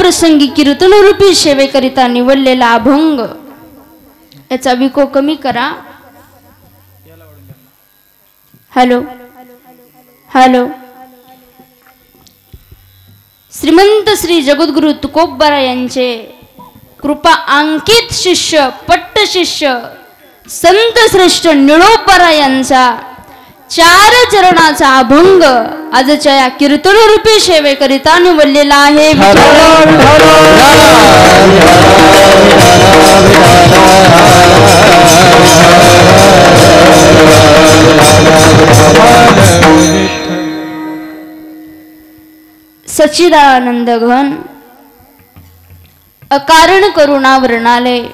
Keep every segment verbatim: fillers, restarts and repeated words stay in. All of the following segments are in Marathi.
प्रसंगी कीर्तनरूपी सेवेकरिता निवडलेला अभंग याचा विको कमी करा. Hello hello. श्रीमंत श्री जगद्गुरु तुकोबरा यांचे कृपा अंकित शिष्य पट्ट शिष्य संत श्रेष्ठ निळोबरा यांचा चार चरणाचा अभंग आजच्या या कीर्तनरूपी सेवेकरिता निवडलेला आहे. सच्चिदानंद घन अकारण करुणा वर्णालय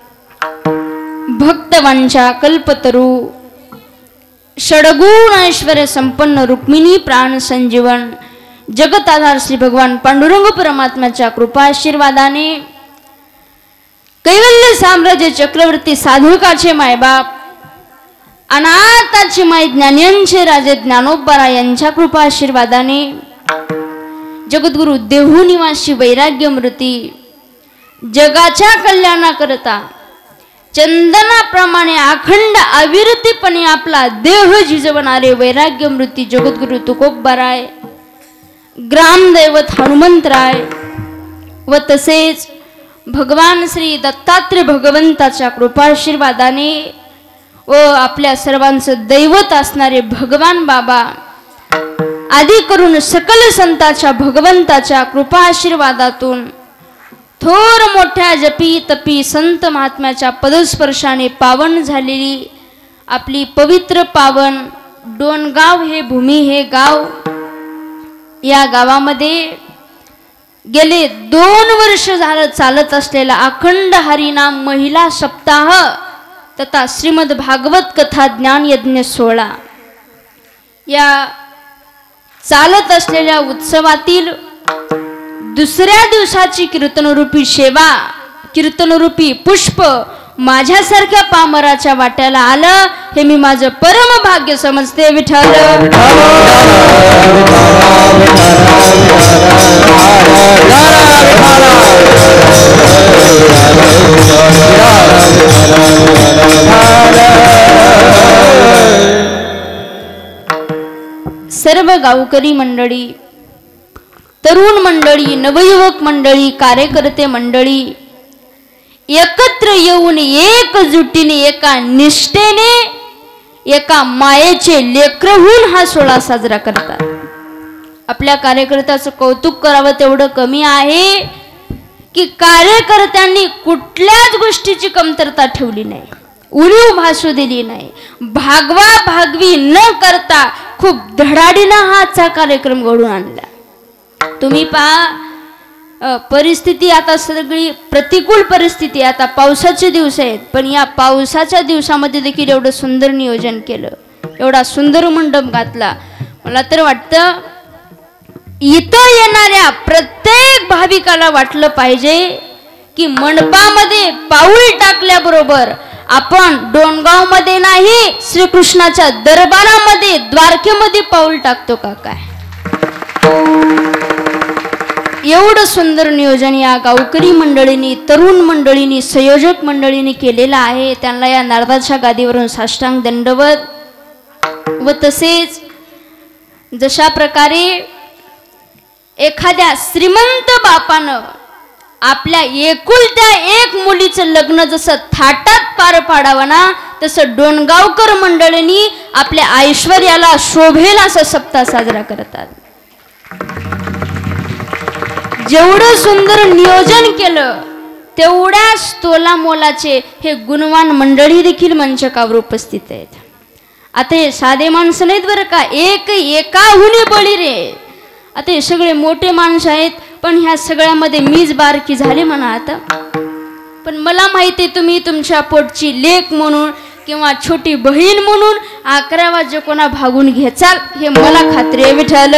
भक्तवांच्या कल्पतरू षडगुण ऐश्वर्य संपन्न रुक्मिणी प्राण संजीवन जगत आधार श्री भगवान पांडुरंग परमात्म्याच्या कृपा आशीर्वादाने कैवल्य साम्राज्य चक्रवर्ती साधकाचे मायबाप अनाथाचे माय ज्ञानियांचे राजे ज्ञानोबरा यांच्या कृपा आशीर्वादाने जगद्गुरु देहू निवासी वैराग्यमूर्ती जगाच्या कल्याणाकरता चंदनाप्रमाणे अखंड अविरतीपणे आपला देह झिजवणारे वैराग्यमूर्ती जगद्गुरु तुकोबराय ग्रामदैवत हनुमंतराय व तसेच भगवान श्री दत्तात्रय भगवंताच्या कृपाशीर्वादाने व आपल्या सर्वांचं दैवत असणारे भगवान बाबा आदी करून सकल संतांच्या भगवंताच्या कृपा आशीर्वादातून थोर मोठ्या जपी तपी संत महात्म्याच्या पदस्पर्शाने पावन झालेली आपली पवित्र पावन डोणगाव हे भूमी हे गाव, या गावामध्ये गेले दोन वर्ष झालं चालत असलेला अखंड हरिनाम महिला सप्ताह तथा श्रीमद भागवत कथा ज्ञान यज्ञ सोहळा या चालत असलेल्या उत्सवातील दुसऱ्या दिवसाची कीर्तनरूपी सेवा कीर्तनरूपी पुष्प माझ्यासारख्या पामराच्या वाट्याला आलं हे मी माझं परम भाग्य समजते. विठ्ठल सर्व गावकरी मंडळी, तरुण मंडळी, नवयुवक मंडळी, कार्यकर्ते मंडळी एकत्र येऊन एकजुटीने एका निष्ठेने एका मायेचे लेकर होऊन हा सोहळा साजरा करतात. आपल्या कार्यकर्त्याचं कौतुक करावं तेवढं कमी आहे की कार्यकर्त्यांनी कुठल्याच गोष्टीची कमतरता ठेवली नाही, उणीव भासू दिली नाही, भागवा भागवी न करता खूप धडाडीनं हाचा कार्यक्रम घडून आणला. तुम्ही पहा परिस्थिती आता सगळी प्रतिकूल परिस्थिती, आता पावसाचे दिवस आहेत पण या पावसाच्या दिवसामध्ये देखील एवढं सुंदर नियोजन केलं, एवढा सुंदर मंडप घातला. मला तर वाटतं इथं येणाऱ्या प्रत्येक भाविकाला वाटलं पाहिजे की मंडपामध्ये पाऊल टाकल्याबरोबर आपण डोणगाव मध्ये नाही श्रीकृष्णाच्या दरबारामध्ये द्वारकेमध्ये पाऊल टाकतो का काय. एवढं सुंदर नियोजन या गावकरी मंडळींनी, तरुण मंडळींनी, संयोजक मंडळींनी केलेलं आहे. त्यांना या नारदाच्या गादीवरून साष्टांग दंडवत. व तसेच जशा प्रकारे एखाद्या श्रीमंत बापानं आपल्या एकुलत्या एक मुलीचं लग्न जसं थाटात पार पाडावं ना, तसं डोणगावकर मंडळींनी आपल्या ऐश्वर्याला शोभेल असा सप्ताह साजरा करतात. जेवढं सुंदर नियोजन केलं तेवढ्याच तोला मोलाचे हे गुणवान मंडळी देखील मंचकावर उपस्थित आहेत. आता हे साधे माणसं नाहीत बरं का, एक एकाहुनी बळी रे. आता हे सगळे मोठे माणसं आहेत पण ह्या सगळ्यामध्ये मीच बारकी झाले म्हणा. आता पण मला माहिती आहे तुम्ही तुमच्या पोटची लेक म्हणून किंवा छोटी बहीण म्हणून अकरा वाजे कोणा भागून घ्याचाल हे मला खात्री आहे. विठ्ठल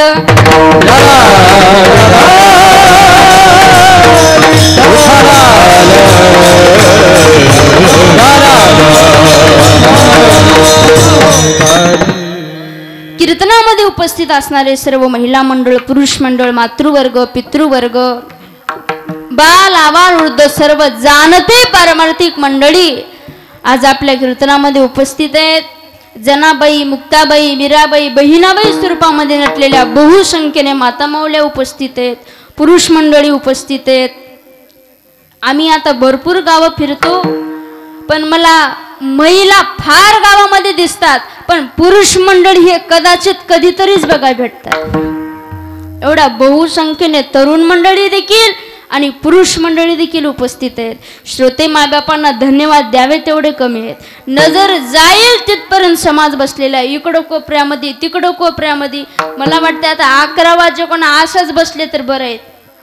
कीर्तनामध्ये उपस्थित असणारे सर्व महिला मंडळ, पुरुष मंडळ, मातृवर्ग, पितृवर्ग, बाल आबाल वृद्ध सर्व जाणते पारमार्थिक मंडळी आज आपल्या कीर्तनामध्ये उपस्थित आहेत. जनाबाई, मुक्ताबाई, मीराबाई, बहिणाबाई स्वरूपामध्ये नटलेल्या बहुसंख्येने माता माऊल्या उपस्थित आहेत. पुरुष मंडळी उपस्थित आहेत. आम्ही आता भरपूर गावं फिरतो पण मला महिला फार गावामध्ये दिसतात पण पुरुष मंडळी हे कदाचित कधीतरीच बघायला भेटतात. एवढ्या बहुसंख्येने तरुण मंडळी देखील आणि पुरुष मंडळी देखील उपस्थित आहेत. श्रोते मायबापांना धन्यवाद द्यावे तेवढे कमी आहेत. नजर जाईल तिथपर्यंत समाज बसलेला आहे. इकडं कोपऱ्यामध्ये तिकडं कोपऱ्यामध्ये. मला वाटतं आता अकरा वाजे कोण असंच बसले तर बरं आहेत,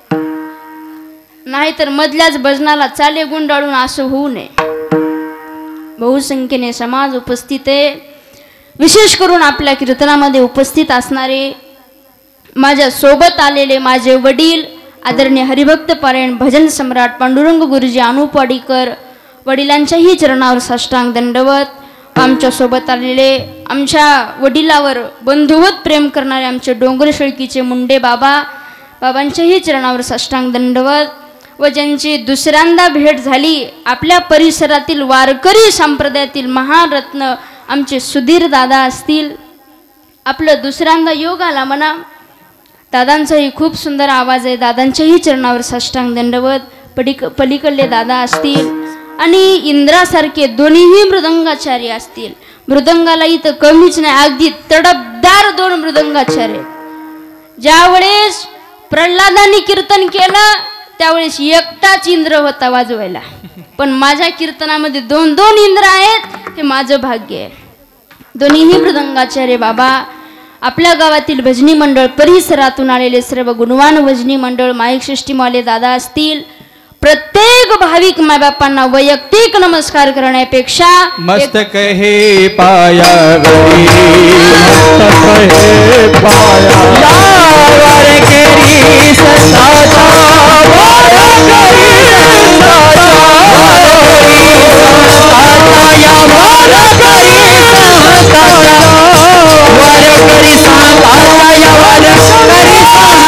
नाहीतर मधल्याच भजनाला चाले गुंडाळून असं होऊ नये. बहुसंख्येने समाज उपस्थित आहे. विशेष करून आपल्या कीर्तनामध्ये उपस्थित असणारे माझ्या सोबत आलेले माझे वडील आदरणीय हरिभक्त पारायण भजन सम्राट पांडुरंग गुरुजी अनुपाडीकर, वडिलांच्याही चरणावर साष्टांग दंडवत. आमच्या सोबत आलेले आमच्या वडिलावर बंधुवत प्रेम करणारे आमचे डोंगर शेळकीचे मुंडे बाबा, बाबांच्याही चरणावर साष्टांग दंडवत. व ज्यांची दुसऱ्यांदा भेट झाली आपल्या परिसरातील वारकरी संप्रदायातील महारत्न आमचे सुधीर दादा असतील. आपलं दुसऱ्यांदा योग आला म्हणा. दादांचाही खूप सुंदर आवाज आहे. दादांच्याही चरणावर साष्टांग दंडवत. पडिक पलीकडले दादा असतील आणि इंद्रासारखे दोन्हीही मृदंगाचार्य असतील. मृदंगाला इथं कमीच नाही, अगदी तडपदार दोन मृदंगाचार्य. ज्यावेळेस प्रल्हादांनी कीर्तन केलं त्यावेळेस एकटाच इंद्र होता वाजवायला, पण माझ्या कीर्तनामध्ये दोन दोन इंद्र आहेत हे माझं भाग्य आहे. दोन्हीही मृदंगाचार्य बाबा. आपल्या गावातील भजनी मंडळ परिसरातून आलेले सर्व गुणवान भजनी मंडळ माईक सृष्टीमाले दादा असतील. प्रत्येक भाविक मायबापांना वैयक्तिक नमस्कार करण्यापेक्षा मस्तक हे पायावरी, मस्तक हे पायावरी वारकरी सताचा, वारकरी सताचा, वारकरी सताचा या वारकरी सताचा, वारकरी सताचा या वारकरी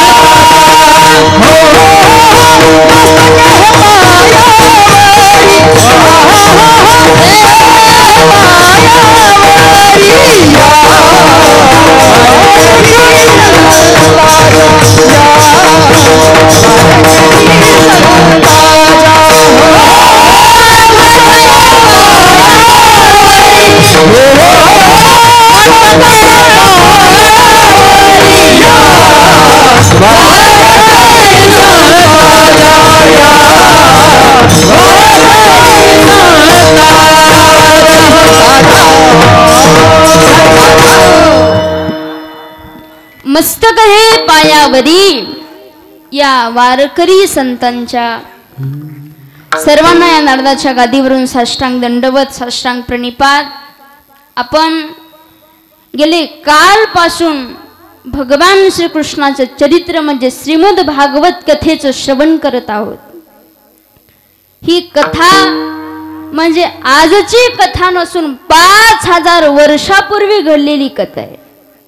मस्तक हे पायावरी या वारकरी संतांच्या सर्वांना या नारदाच्या गादीवरून साष्टांग दंडवत, साष्टांग प्रणिपात. आपण गेले कालपासून भगवान श्रीकृष्णाचं चरित्र म्हणजे श्रीमद भागवत कथेचं श्रवण करत आहोत. ही कथा म्हणजे आजची कथा नसून पाच हजार वर्षापूर्वी घडलेली कथा आहे.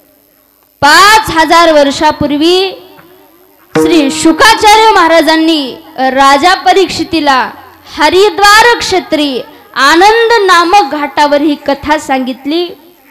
पाच हजार वर्षापूर्वी श्री शुकाचार्य महाराजांनी राजा परीक्षितीला हरिद्वार क्षेत्री आनंद नामक घाटावर ही कथा सांगितली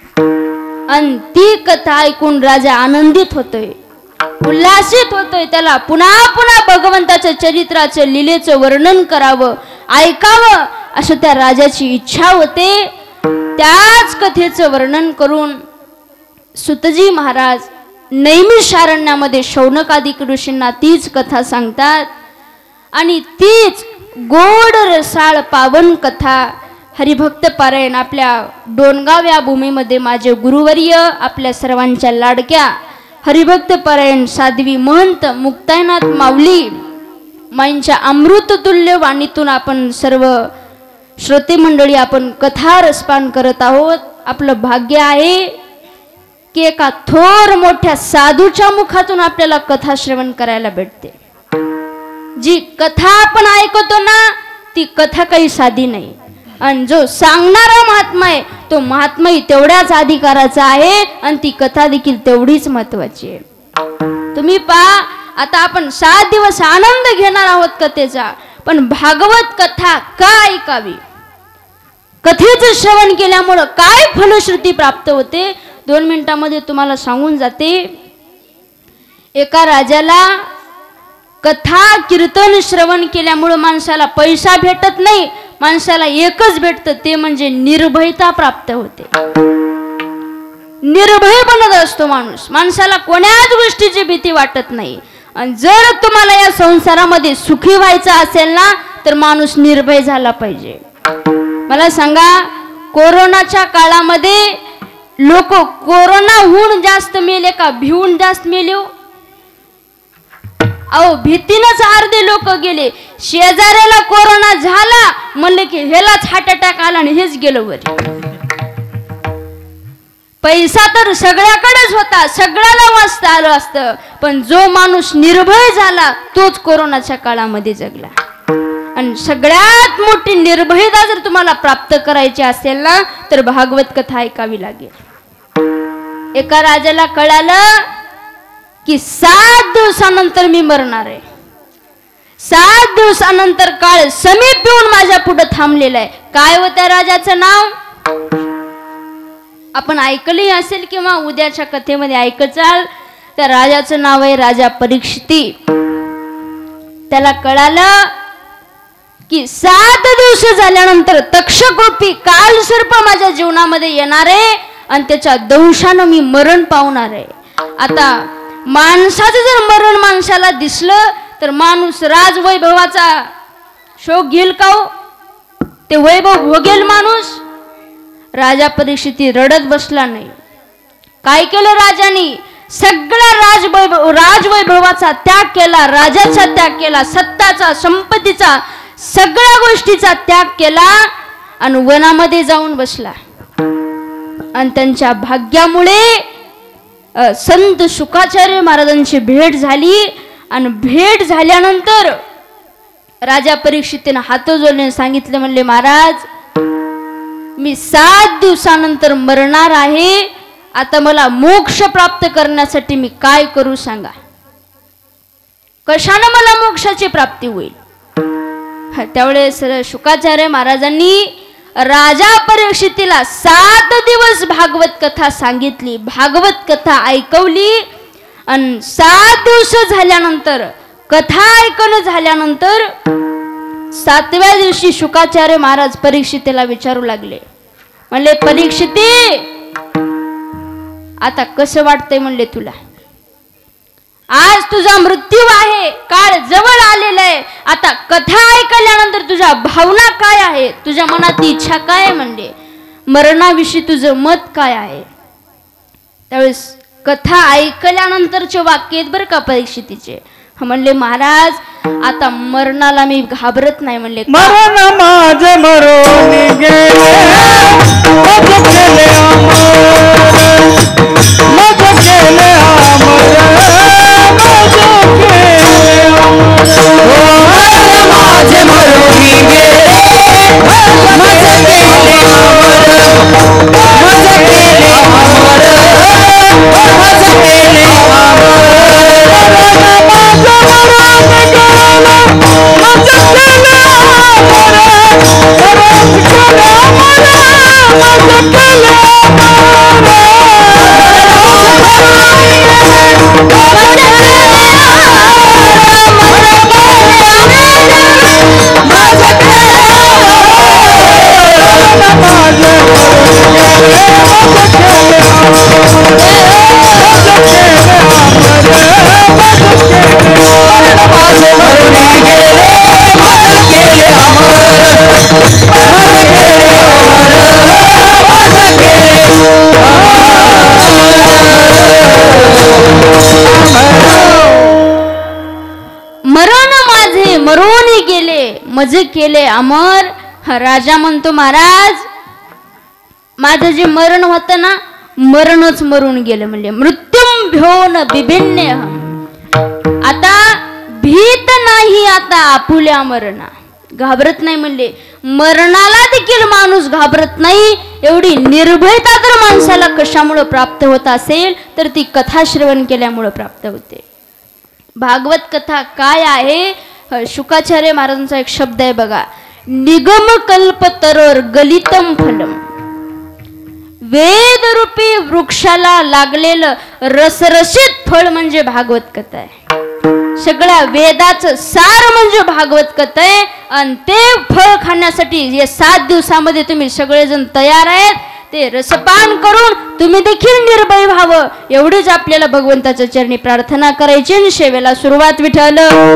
आणि ती कथा ऐकून राजा आनंदित होतोय, उल्हासित होतोय. त्याला पुन्हा पुन्हा भगवंताच्या चरित्राचं लीलेचं वर्णन करावं, ऐकावं असं त्या राजाची इच्छा होते. त्याच कथेचं वर्णन करून सुतजी महाराज नैमिषारण्यामध्ये शौनकादिक ऋषींना तीच कथा सांगतात आणि तीच गोड रसाळ पावन कथा हरिभक्त पारायण आपल्या डोणगाव या भूमीमध्ये माझे गुरुवर्य आपल्या सर्वांच्या लाडक्या हरिभक्त पारायण साध्वी महंत मुक्ताईनाथ माऊली माईंच्या अमृततुल्य वाणीतून आपण सर्व श्रोते मंडळी आपण कथा रसपान करत आहोत. आपलं भाग्य आहे की एका थोर मोठ्या साधूच्या मुखातून आपल्याला कथा श्रवण करायला भेटते. जी कथा आपण ऐकतो ना ती कथा काही साधी नाही आणि जो सांगणारा महात्मा आहे तो महात्माही तेवढ्याच अधिकाराचा आहे आणि ती कथा देखील तेवढीच महत्वाची आहे. तुम्ही पहा आता आपण सात दिवस आनंद घेणार आहोत कथेचा, पण भागवत कथा का ऐकावी, कथेचं श्रवण केल्यामुळं काय फलश्रुती प्राप्त होते, दोन मिनिटांमध्ये तुम्हाला सांगून जाते. एका राजाला कथा कीर्तन श्रवण केल्यामुळं माणसाला पैसा भेटत नाही, माणसाला एकच भेटतं, ते म्हणजे निर्भयता प्राप्त होते. निर्भय बनत असतो माणूस, माणसाला कोण्याच गोष्टीची भीती वाटत नाही. आणि जर तुम्हाला या संसारामध्ये सुखी व्हायचं असेल ना, तर माणूस निर्भय झाला पाहिजे. मला सांगा, कोरोनाच्या काळामध्ये लोक कोरोना होऊन जास्त मेले का भिवून जास्त मेले? अहो, भीतीनंच अर्धे लोक गेले. शेजाऱ्याला कोरोना झाला म्हणले की ह्यालाच हार्ट अटॅक आला आणि हेच गेलं वर. पैसा तर सगळ्याकडेच होता, सगळ्याला मस्त आलं असतं, पण जो माणूस निर्भय झाला तोच कोरोनाच्या काळामध्ये जगला. आणि सगळ्यात मोठी निर्भयता जर तुम्हाला प्राप्त करायची असेल ना, तर भागवत कथा ऐकावी लागेल. एका राजाला कळालं की सात दिवसानंतर मी मरणार आहे. सात दिवसानंतर काळ समीप येऊन माझ्या पुढे थांबलेला आहे. काय होत्या राजाचं नाव आपण ऐकलंही असेल किंवा उद्याच्या कथेमध्ये ऐकाल. त्या राजाचं नाव आहे राजा परीक्षिती. त्याला कळालं की सात दिवस झाल्यानंतर तक्षकरूपी काल सर्प माझ्या जीवनामध्ये येणार आहे आणि त्याच्या दंशानं मी मरण पावणार आहे. आता माणसाचं जर मरण माणसाला दिसलं तर माणूस राजवैभवाचा शोक घेईल का हो? ते वैभव भोगेल माणूस? राजा परीक्षिती रडत बसला नाही. काय केलं राजाने? सगळ्या राजवैभव राजवैभवाचा त्याग केला, राजाचा त्याग केला, सत्ताचा संपत्तीचा सगळ्या गोष्टीचा त्याग केला आणि वनामध्ये जाऊन बसला. आणि त्यांच्या भाग्यामुळे संत शुकाचार्य महाराजांची भेट झाली. आणि भेट झाल्यानंतर राजा परीक्षितीने हात जोडले सांगितले, म्हणले महाराज, मी सात दिवसानंतर मरणार आहे. आता मला मोक्ष प्राप्त करण्यासाठी मी काय करू सांगा. कशाने मला मोक्षाची प्राप्ती होईल? त्यावेळेस शुकाचार्य महाराजांनी राजा परीक्षितीला सात दिवस भागवत कथा सांगितली, भागवत कथा ऐकवली. आणि सात दिवस झाल्यानंतर, कथा ऐकणं झाल्यानंतर सातव्या दिवशी शुकाचार्य महाराज परीक्षितीला विचारू लागले, म्हणले, परीक्षिती, आता कसं वाटतंय म्हणले तुला? आज तुझा मृत्यू आहे, काळ जवळ आलेला आहे. आता कथा ऐकल्यानंतर तुझ्या भावना काय आहे, तुझ्या मनातली इच्छा काय आहे, म्हणले मरणाविषयी तुझं मत काय आहे? त्यावेळेस कथा ऐकल्यानंतरचे वाक्य आहेत बरं का परीक्षितीचे. म्हणले, महाराज, आता मरणाला मी घाबरत नाही. म्हणले, मरण माझे मरून गेले, मज केले अमर, मज केले अमर, मज केले अमर. मरण माझे मरून गेले, मज केले अमर, मज केले अमर, मज केले अमर. मज केले अमर. राजा म्हणतो, महाराज, माझं जे मरण होतं ना, मरणच मरून गेलं. म्हणजे मृत्युम भ्योन बिभिन्य. आता भीत नाही आता आपुल्या मरणा, घाबरत नाही. म्हणले मरणाला देखील माणूस घाबरत नाही. एवढी निर्भयता जर माणसाला कशामुळे प्राप्त होत असेल तर ती कथा श्रवण केल्यामुळे प्राप्त होते. भागवत कथा काय आहे? शुकाचार्य महाराजांचा एक शब्द आहे बघा, निगम कल्प तरोर गलितम फलम. वेदरूपी वृक्षाला लागलेलं रसरशीत फळ म्हणजे भागवत कथा आहे. सगळ्या वेदाचं सार म्हणजे भागवत कथा आहे. आणि ते फळ खाण्यासाठी या सात दिवसामध्ये तुम्ही सगळेजण तयार आहेत. ते रसपान करून तुम्ही देखील निर्भय व्हावं एवढीच आपल्याला भगवंताच्या चरणी प्रार्थना करायची आणि सेवेला सुरुवात. विठ्ठल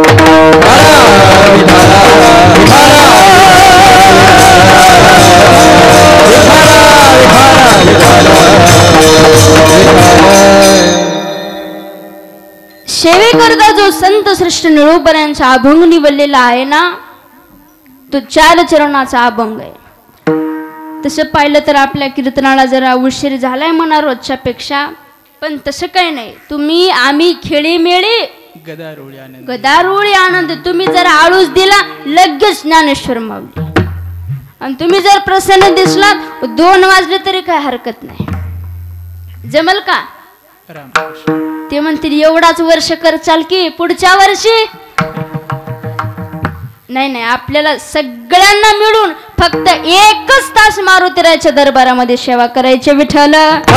सेवेकरता जो संत श्रेष्ठ निळोबऱ्यांचा अभंग निवडलेला आहे ना, तो चार चरणाचा अभंग आहे. तसं पाहिलं तर आपल्या कीर्तनाला जरा उशीर झालाय म्हणा रोजच्या पेक्षा, पण तसं काही नाही. तुम्ही आम्ही खेळीमेळी गदारोळी आनंद गदारोळी आनंद. तुम्ही जर आळूच दिला लगेच ज्ञानेश्वर माऊली, आणि तुम्ही जर प्रसन्न दिसलात दोन वाजले तरी काय हरकत नाही. जमल का? ते म्हणतील एवढाच वर्ष कर चाल की पुढच्या वर्षी नाही नाही. आपल्याला सगळ्यांना मिळून फक्त एकच तास मारुतीरायाच्या दरबारामध्ये सेवा करायची. विठ्ठल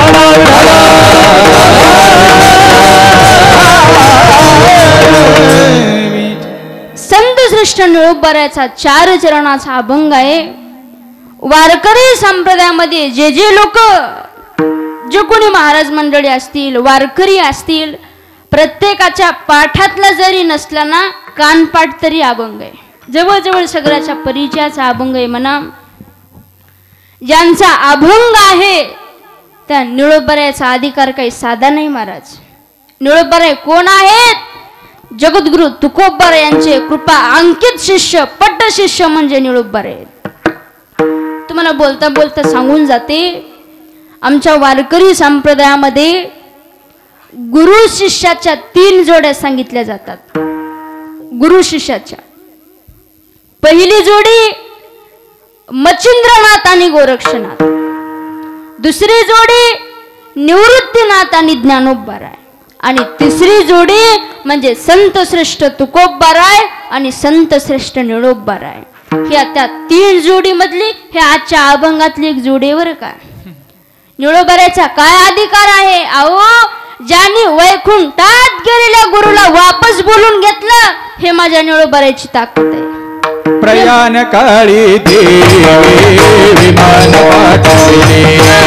संत श्रेष्ठ निळोबऱ्याचा चार चरणाचा अभंग आहे. वारकरी संप्रदायामध्ये जे जे लोक, जे कोणी महाराज मंडळी असतील, वारकरी असतील, प्रत्येकाच्या पाठातला जरी नसला ना, कानपाठ तरी अभंग आहे. जवळजवळ सगळ्याच्या परिचयाचा अभंग आहे म्हणा. ज्यांचा अभंग आहे त्या निळोबऱ्याचा अधिकार काही साधा नाही महाराज. निळोबराय कोण आहेत? जगद्गुरु तुकोबराय यांचे कृपा अंकित शिष्य, पट्ट शिष्य म्हणजे निळोबराय. तुम्हाला बोलता बोलता सांगून जाते, आमच्या वारकरी संप्रदायामध्ये गुरु शिष्याच्या तीन जोड्या सांगितल्या जातात. गुरु शिष्याच्या पहिली जोडी मच्छिंद्रनाथ आणि गोरक्षनाथ, दुसरी जोडी निवृत्तीनाथ आणि ज्ञानोबराय, आणि तिसरी जोडी म्हणजे संत श्रेष्ठ तुकोबराय आणि संत श्रेष्ठ निळोबराय. ह्या त्या तीन जोडी मधली हे आजच्या अभंगातली एक जोडी वर का. निळोबऱ्याचा काय अधिकार आहे? अहो, ज्यांनी वैकुंठात गेलेल्या गुरुला वापस बोलून घेतलं, हे माझ्या निळोबऱ्याची ताकद आहे. प्रयाण काळी देवी विमान पाठविले,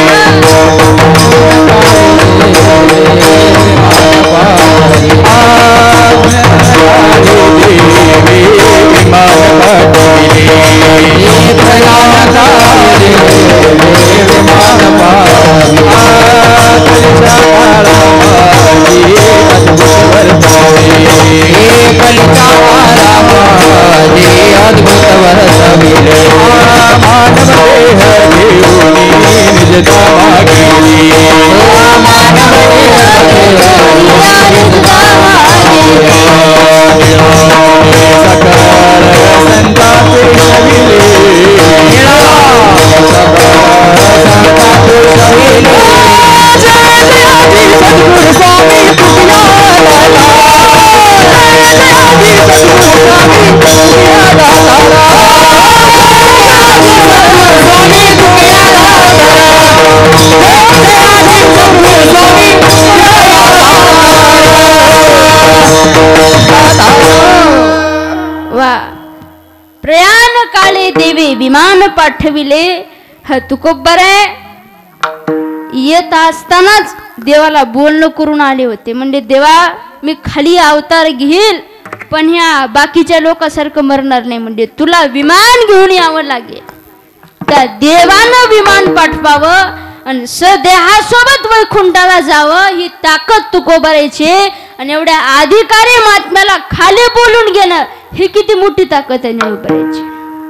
विमान पाठविले. हा तुकोबराय येत असतानाच देवाला बोलणं करून आले होते. म्हणजे देवा, मी खाली अवतार घेईल पण ह्या बाकीच्या लोकांसारखं मरणार नाही, म्हणजे तुला विमान घेऊन यावं लागेल. त्या देवानं विमान पाठवावं आणि सदेहासोबत वैकुंठाला जावं, ही ताकद तुकोबरायची. आणि एवढ्या अधिकारी महात्म्याला खाली बोलून घेणं, ही किती मोठी ताकद आहे निळोबऱ्याची.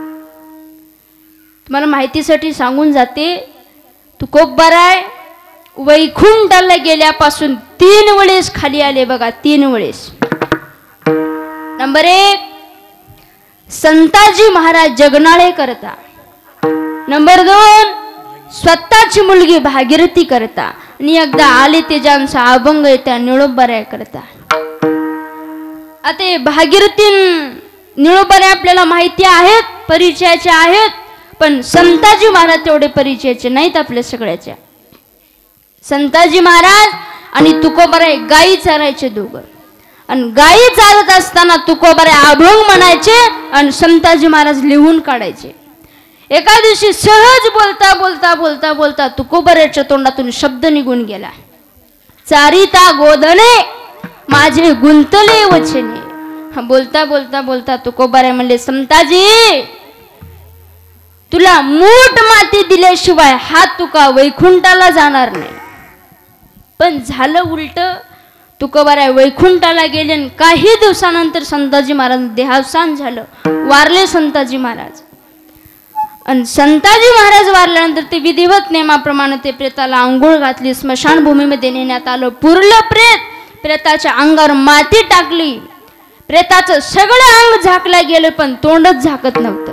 मला माहितीसाठी सांगून जाते, तुकोबराय वैकुंठाला गेल्यापासून तीन वेळेस खाली आले बघा, तीन वेळेस. नंबर एक, संताजी महाराज जगनाळे करता. नंबर दोन, स्वतःची मुलगी भागीरथी करता. आणि एकदा आले ते ज्यांचा अभंग आहे त्या निळोबराय करता. आता हे भागीरथी निळोबाने आपल्याला माहिती आहेत, परिचयाचे आहेत, पण संताजी महाराज तेवढे परिचयाचे नाहीत आपल्या सगळ्याच्या. संताजी महाराज आणि तुकोबाराय गायी चारायचे दोघं, आणि गायी चालत असताना तुकोबाराय अभंग म्हणायचे आणि संताजी महाराज लिहून काढायचे. एका दिवशी सहज बोलता बोलता बोलता बोलता तुकोबारायच्या तोंडातून शब्द निघून गेला, चारिता गोधने माझे गुंतले वचने. बोलता बोलता बोलता तुकोबाराय म्हणले, संताजी तुला मूठ माती दिल्याशिवाय हात तुका वैकुंठाला जाणार नाही. पण झालं उलट, तुकोबाराय वैकुंठाला गेले आणि काही दिवसानंतर संताजी महाराज देहावसान झालं, वारले संताजी महाराज. आणि संताजी महाराज वारल्यानंतर ते विधिवत नियमाप्रमाणे ते प्रेताला आंघोळ घातली, स्मशानभूमीमध्ये नेण्यात आलं. पुरलं प्रेत, प्रेताच्या अंगावर माती टाकली, प्रेताचं सगळं अंग झाकलं गेलं पण तोंडच झाकत नव्हतं.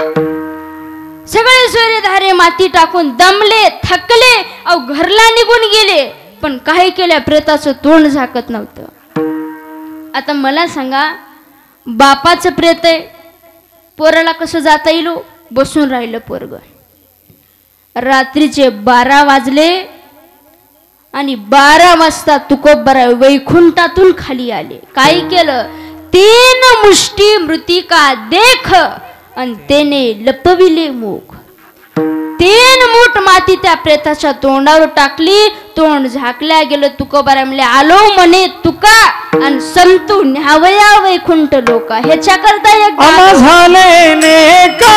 सगळे सूर्यधारे माती टाकून दमले, थकले, अहो घरला निघून गेले, पण काय केलं, प्रेताचं तोंड झाकत नव्हतं. आता मला सांगा, बापाचं प्रेत आहे, पोराला कसं जाता येईल? बसून राहिलं पोरग. रात्रीचे बारा वाजले आणि बारा वाजता तुकोबाराय वैकुंठातून खाली आले. काय केलं? तीन मुष्टी मृतिका देख आणि तेने लपविले मुख. तीन मूठ माती त्या प्रेताच्या तोंडावर टाकली, तोंड झाकल्या गेलं. तुकोबाराय म्हणले, आलो म्हणे तुका आणि संतू न्यावया वैकुंठ लोका. ह्याच्या करता एक झाले ने का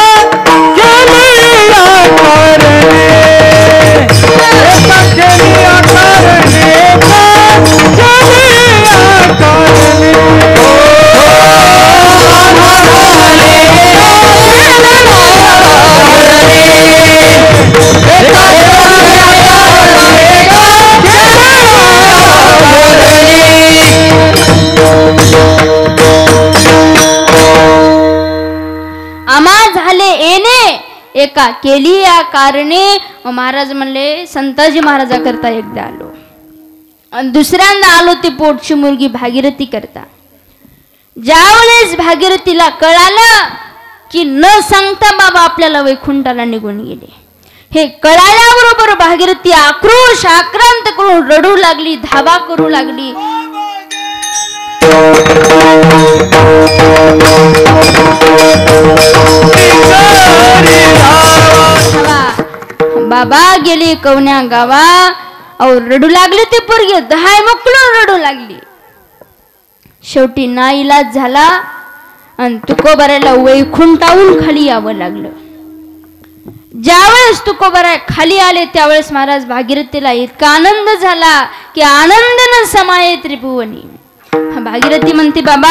एका केली या कारणे. महाराज म्हणले, संताजी महाराजा करता एकदा आलो आणि दुसऱ्यांदा आलो ते पोटची मुलगी भागीरथी करता. ज्यावेळेस भागीरथीला कळालं की न सांगता बाबा आपल्याला वैकुंठाला निघून गेले, हे कळाल्याबरोबर भागीरथी आक्रोश आक्रांत करून रडू लागली, धाबा करू लागली. बाबा गेली कवन्या गावा. अहो रडू लागली ते पोरगी, दहाय मोकळून रडू लागली. शेवटी नाईलाज झाला आणि तुकोबारायला वैकुंठाहून खाली यावं लागलं. ज्यावेळेस तुकोबाराय खाली आले त्यावेळेस महाराज भागीरथीला इतका आनंद झाला की आनंदन समाये त्रिभुवनी. भागीरथी म्हणते, बाबा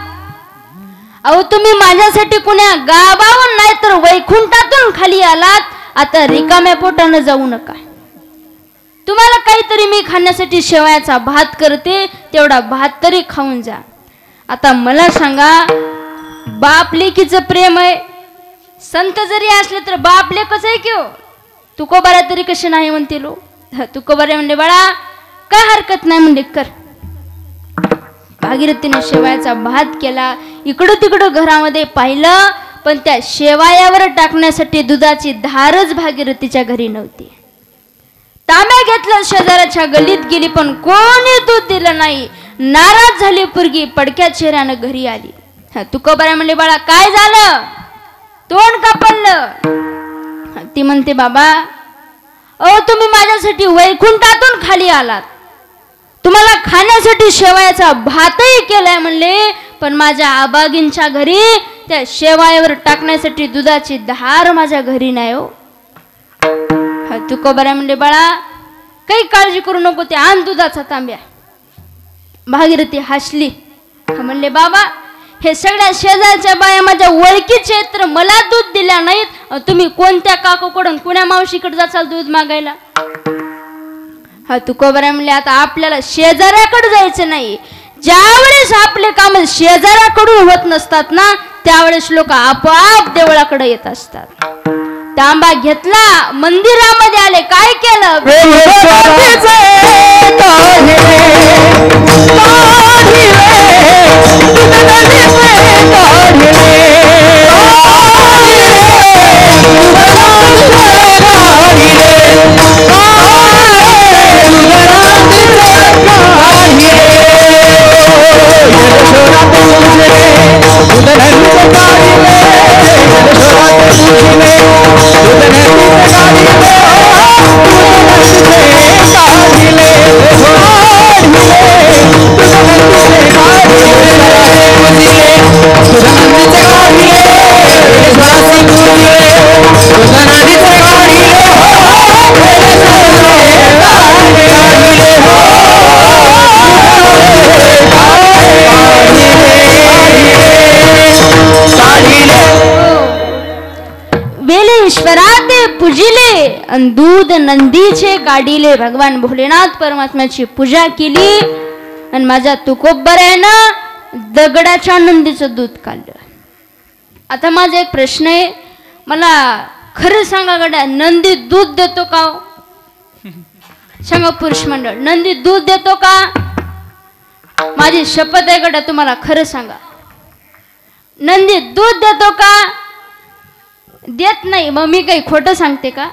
अहो तुम्ही माझ्यासाठी कुण्या गावाहून नाही तर वैकुंठातून खाली आलात, आता रिकाम्या पोटानं जाऊ नका. तुम्हाला काहीतरी मी खाण्यासाठी शेवयाचा भात करते, तेवढा भात तरी खाऊन जा. आता मला सांगा, बाप लेकीचं प्रेम आहे, संत जरी असले तर बाप लेकच आहे की. तुकोबाराय तरी कसे नाही म्हणते लो. तुकोबाराय म्हणले, बाळा काय हरकत नाही म्हणले, कर. भागीरथीने शेवयाचा भात केला. इकडं तिकडं घरामध्ये पाहिलं पण त्या शेवायावर टाकण्यासाठी दुधाची धारच भागीरथीच्या घरी नव्हती. तांब्या घेतलं, शेजाऱ्याच्या गल्लीत गेली पण कोणी दूध दिलं नाही. नाराज झाली पोरगी, पडक्या चेहऱ्यानं घरी आली. तुकोबाराय म्हणले, बाळा काय झालं, तोंड का पडलं? ती म्हणते, बाबा अहो तुम्ही माझ्यासाठी वैकुंठातून खाली आलात, तुम्हाला खाण्यासाठी शेवयाचा भातही केलाय म्हणले, पण माझ्या आबागींच्या घरी त्या शेवायावर टाकण्यासाठी दुधाची धार माझ्या घरी नाही हो. तुकोबाराय म्हणले, बाळा काही काळजी करू नको, ते आण दुधाचा तांब्या. भागीरथी हसली, म्हणले, बाबा हे सगळ्या शेजारच्या बाया माझ्या ओळखीचे आहेत तर मला दूध दिल्या नाहीत, तुम्ही कोणत्या काकूकडून कुण्या मावशीकडे जाचाल दूध मागायला? हा तुकोबाराय म्हणले, आता आपल्याला शेजाऱ्याकडे जायचं नाही. ज्यावेळेस आपले काम शेजाऱ्याकडून होत नसतात ना त्यावेळेस लोक आपोआप देवळाकडे येत असतात. तांबा घेतला, मंदिरामध्ये आले, काय केलं? वे आणि दूध नंदीचे काढिले. भगवान भोलेनाथ परमात्म्याची पूजा केली आणि माझ्या तुकोबरायानं दगडाच्या नंदीचं दूध काढलं. आता माझा एक प्रश्न आहे, मला खरं सांगा गड्या, नंदी दूध देतो का? सांगा पुरुष मंडळ, नंदी दूध देतो का? माझी शपथ आहे गड्या, तुम्हाला खरं सांगा, नंदी दूध देतो का? देत नाही. मग मी काही खोटं सांगते का?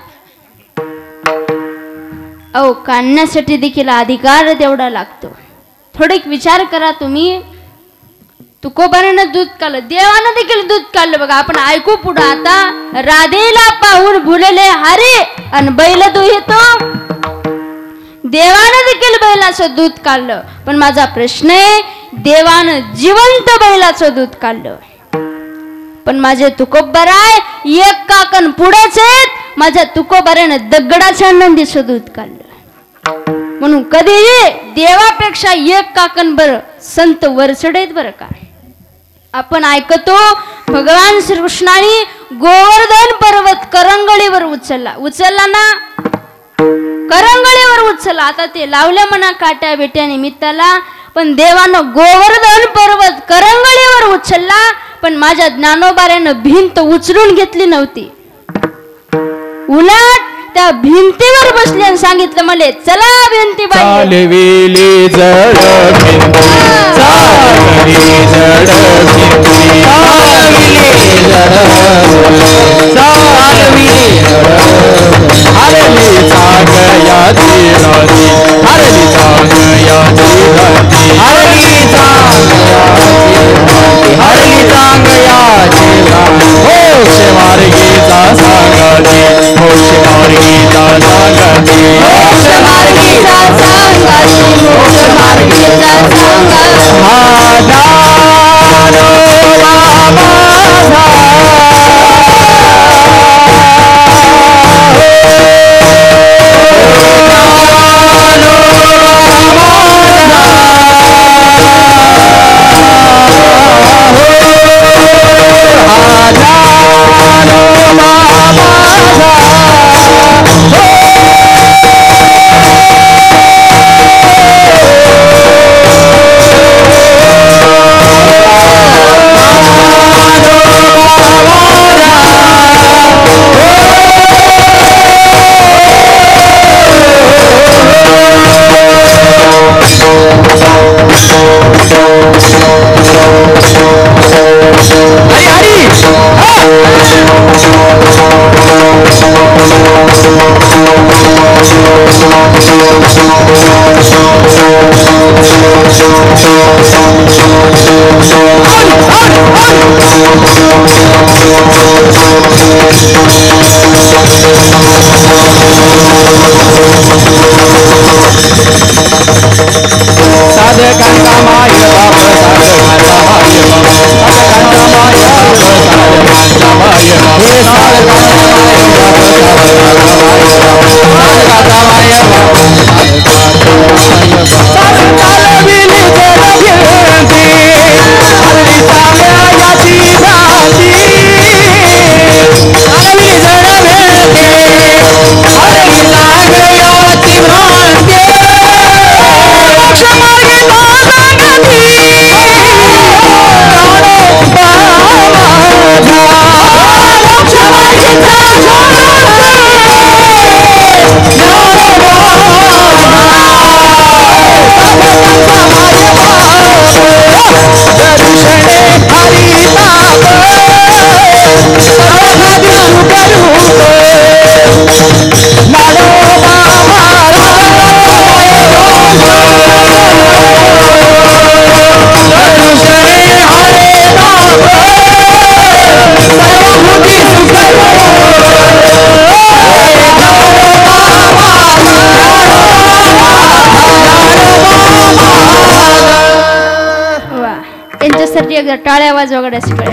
अहो, काढण्यासाठी देखील अधिकार तेवढा लागतो. थोडे विचार करा तुम्ही. तुकोबारानं दूध काढलं, देवानं देखील दूध काढलं बघा. आपण ऐकू पुढं आता. राधेला पाहून भुलले हरे आणि बैल दुहितो. देवानं देखील बैलाचं दूध काढलं, पण माझा प्रश्न आहे, देवानं जिवंत बैलाचं दूध काढलं, पण माझे तुकोबराय एक काकण पुढेच आहेत. माझ्या तुकोबरानं दगडाच्या नंदीचं दूध काढलं. म्हणून कधी देवापेक्षा एक काकण बरं संत वरचढ बरं का. आपण ऐकतो भगवान श्रीकृष्णाने गोवर्धन पर्वत करंगळीवर उचलला. उचलला ना, करंगळीवर उचलला. आता ते लावल्या म्हणा काट्या बेट्या निमित्ताला, पण देवानं गोवर्धन पर्वत करंगळीवर उचलला, पण माझ्या ज्ञानोबाऱ्यानं भिंत उचलून घेतली नव्हती. उलट त्या भिंतीवर बसले आणि सांगितलं मला, चला भिंती चालविली जड भिंती, चालविली जड भिंती, चालविली जड, चालविली हरली चांगयाची राती, हरली चांगयाची राती, हरली चांगयाची, हरली चांगयाची राती. मोक्ष मार्गीचा सांगाती, मोक्ष मार्गीचा सांगाती, मोक्ष मार्गीचा सांगाती, मोक्ष मार्गीचा सांगाती. हा ज्ञानोबा माझा, साधकांचा माय बाप, साधकांचा माय बाप, साधकांचा माय बाप, साधकांचा माय बाप, हे साधकांचा माय बाप, साधकांचा माय बाप, चालविली जड भिंती, हरली चांगयाची राती, चालविली जड भिंती, हरली चांगयाची भ्रांती. मोक्ष मार्गीचा सांगाती, ज्ञानोबा माझा, मोक्ष मार्गीचा सांगाती, ज्ञानोबा दर्शने हरिताप, सर्वसाधी सुखरूप, ज्ञानोबा दर्शने हरिताप, सर्वभूती त्यांच्यासाठी एकदा टाळ्या वाजवा सगळ्या.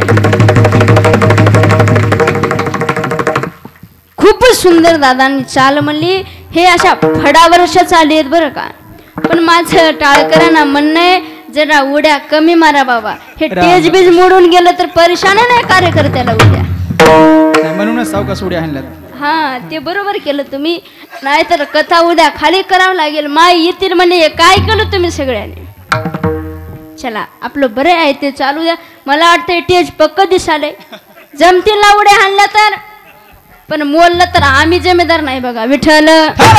खूपच सुंदर दादांनी चाल म्हणली. हे अशा फडावर्षा चालली आहेत बरं का, पण माझं टाळकरांना म्हणणं आहे, जरा उड्या कमी मारा बाबा. हे तेज बीज मोडून गेलं तर परेशान नाही कार्यकर्त्याला उद्या, म्हणूनच सावकाश उड्या आणल्यात. हा ते बरोबर केलं तुम्ही. नाहीतर कथा उद्या खाली करावं लागेल. माय येतील म्हणे हे काय केलं तुम्ही सगळ्यांनी. चला आपलं बरं आहे ते चालू द्या. मला वाटतं टेज पक्क दिसाले. जमतील ना उड्या हाणल्या तर. पण मोललं तर आम्ही जमेदार नाही बघा. विठ्ठल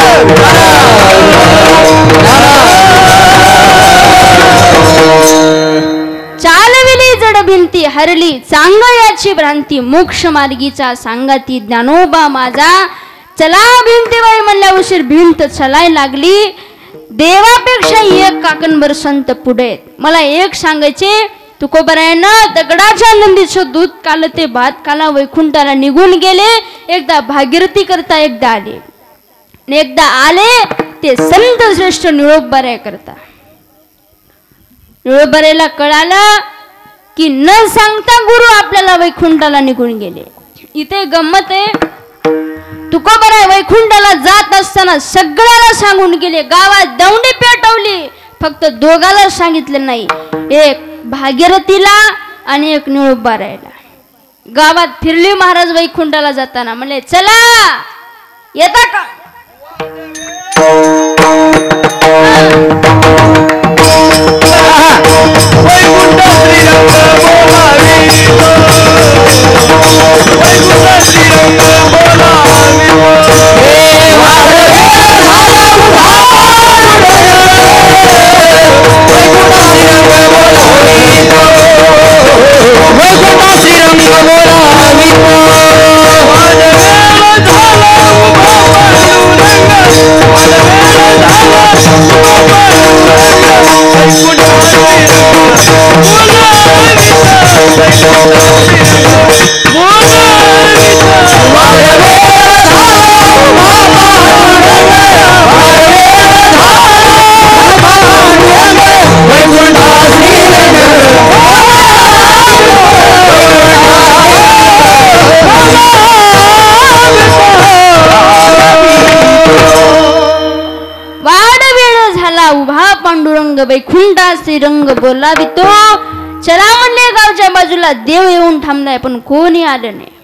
चालविली जड भिंती हरली चांगयाची भ्रांती मोक्ष मार्गीचा सांगाती ज्ञानोबा माझा. चला भिंतीबाई म्हणल्या उशीर भिंत चलाय लागली. देवापेक्षा एक काकणभर संत पुढे. मला एक सांगायचे तुकोबरायानं दगडाच्या नंदीचं दूध काल ते भात काला वैकुंठाला निघून गेले. एकदा भागीरथी करता एकदा आले. एकदा आले ते संत श्रेष्ठ निळोबाराया करता. निळोबारायाला कळालं की न सांगता गुरु आपल्याला वैकुंठाला निघून गेले. इथे गंमत आहे. तुकोबराय वैकुंठाला जात असताना सगळ्याला सांगून गेले. गावात दौंडी पेटवली. फक्त दोघाला सांगितलं नाही. एक भागीरथीला आणि एक निळोबारायला. गावात फिरली महाराज वैकुंठाला जाताना. म्हणले चला येता का. वैकुंठ श्रीरंग बोलावी वैकुंठ श्रीरंग बोलावी वैकुंठ श्रीरंग बोलावी पांडुरंग वैकुंठा श्रीरंग बोलावितो. चला म्हणले गावच्या बाजूला देव येऊन थांबलाय पण कोणी आलं नाही.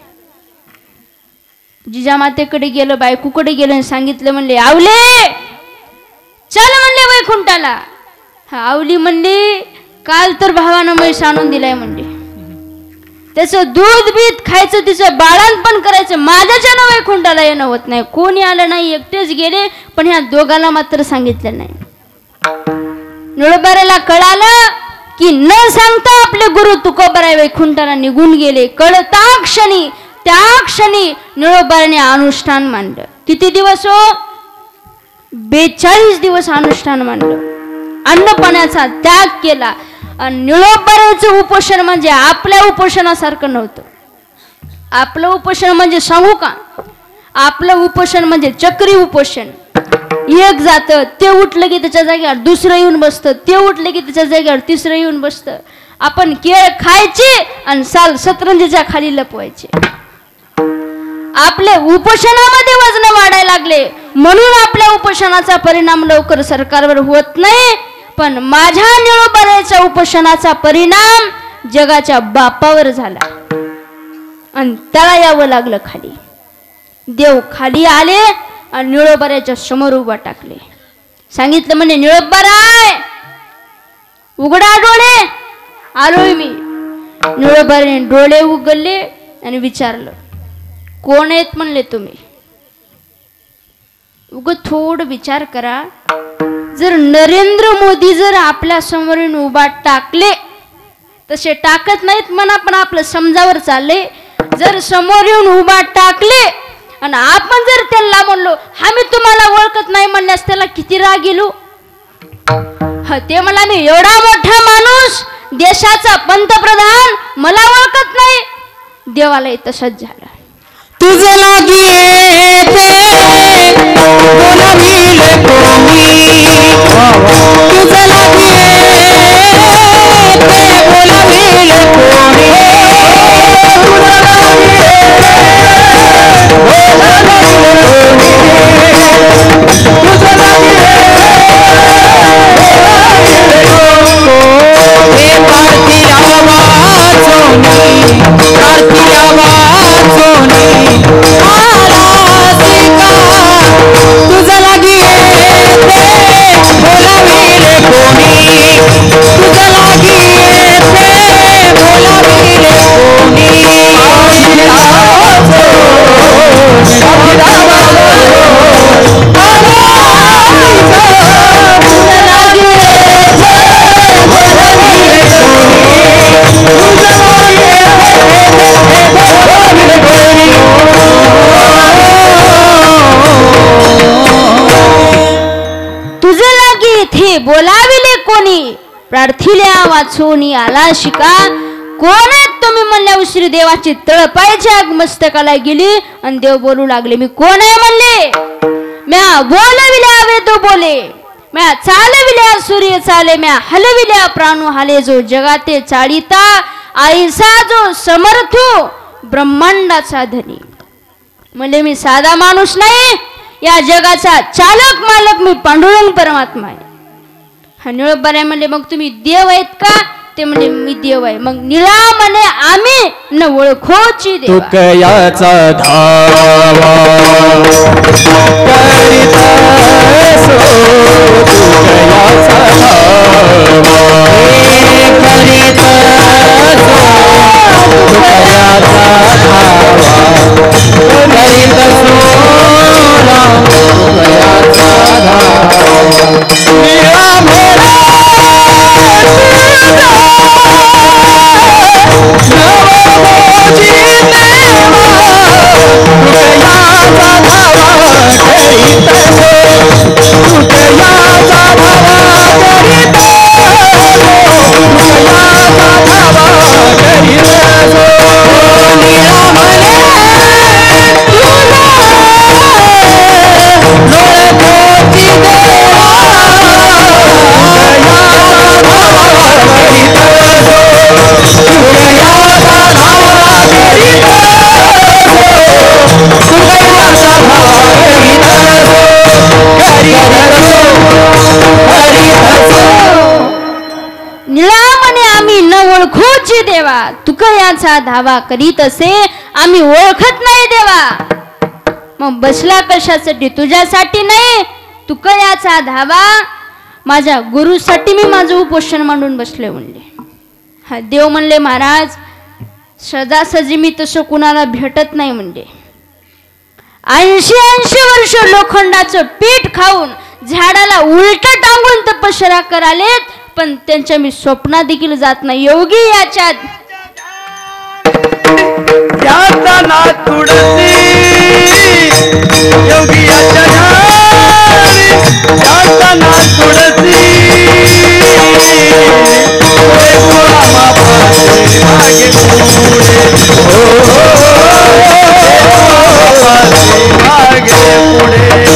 जिजामातेकडे गेलं बायकोकडे गेलं सांगितलं. म्हणले आवले चल म्हणले वैकुंठाला. हा आवली म्हणली काल तर भावानं म्हैस आणून दिलाय म्हणले. त्याचं दूध बीत खायचं तिचं बाळांपण करायचं. माझ्याच्यानं वैकुंठाला येणं होत नाही. कोणी आलं नाही. एकटेच गेले. पण ह्या दोघाला मात्र सांगितलं नाही. निळोबाराला कळालं की न सांगता आपले गुरु तुकोबाराय वैकुंठाला निघून गेले. कळता क्षणी त्या क्षणी निळोबाराने अनुष्ठान मांडलं. किती दिवस हो. बेचाळीस दिवस अनुष्ठान मांडलं. अन्न पाण्याचा त्याग केला. आणि निळोबाराचं उपोषण म्हणजे आपल्या उपोषणासारखं नव्हतं. आपलं उपोषण म्हणजे सांगू का. आपलं उपोषण म्हणजे चक्री उपोषण. एक जात ते उठलं की त्याच्या जागेवर दुसरं येऊन बसतं. ते उठलं की त्याच्या जागेवर तिसरं येऊन बसतं. आपण केळ खायचे आणि साल सतरंजीच्या खाली लपवायचे. आपले उपोषणामध्ये वजन वाढायला लागले म्हणून आपल्या उपोषणाचा परिणाम लवकर सरकारवर होत नाही. पण माझ्या निळोबाराच्या उपोषणाचा परिणाम जगाच्या बापावर झाला आणि त्याला यावं लागलं खाली. देव खाली आले आणि निळोबाराच्या समोर उभा टाकले. सांगितलं म्हणे निळोबाराय उघडा डोळे. आलोय मी. निळोबाराने डोळे उघडले आणि विचारलं कोण आहेत म्हणले तुम्ही. उग थोडं विचार करा. जर नरेंद्र मोदी जर आपल्या समोरून उभा टाकले तसे टाकत नाहीत म्हणा पण आपलं समजावर चालले. जर समोर येऊन उभा टाकले आणि आपण जर त्याला म्हणलो आम्ही तुम्हाला ओळखत नाही म्हणल्यास त्याला किती राग येलो. ते मला मी एवढा मोठा माणूस देशाचा पंतप्रधान मला ओळखत नाही. देवालाही तसंच झालं. तुझे लागी बोलाविले कोणी तुझे लागी बोलाविले कोणी आवाज सोनी आवाज सोनी आला आले कोणी प्रार्थिल्या वाचूनी आला शिका कोण आहेत तुम्ही म्हणल्या उशिरी देवाची तळपायच्या मस्तकाला गेली आणि देव बोलू लागले मी कोण आहे म्हणले म्या बोलविल्या वेद बोले म्या चालविल्या सूर्य चाले म्या हलविल्या प्राणू हाले जो जगाते चाळीता आईसा जो समर्थो ब्रह्मांडाचा धनी म्हणजे मी साधा माणूस नाही या जगाचा चालक मालक मी पांडुरंग परमात्मा आहे हा निळोबा म्हणले मग तुम्ही देव आहेत का ते म्हणजे मी देव आहे मग निळा म्हणे आम्ही न ओळखोची देव तुकयाचा धावा करीत असो तुकयाचा धावा करीत असो तुकयाचा धावा करीत असो तुकयाचा धावा निळा मोरा देवा तुकयाचा धावा करीत असे आम्ही ओळखत नाही देवा मग बसला कशासाठी तुझ्यासाठी नाही तुकयाचा धावा माझ्या गुरुसाठी मी माझं उपोषण मांडून बसले म्हणले हा देव म्हणले महाराज सजासजी मी तसं कुणाला भेटत नाही म्हणजे ऐंशी ऐंशी वर्ष लोखंडाचं पीठ खाऊन झाडाला उलट टांगून तपश्चर्या करालेत पण त्यांच्या मी स्वप्ना देखील जात नाही योगी याच्या याचा ना तुडसी योगी याच्या ध्यानी याचा ना तुडसी ओए गुलामा पासे मागे पुढे मागे पुढे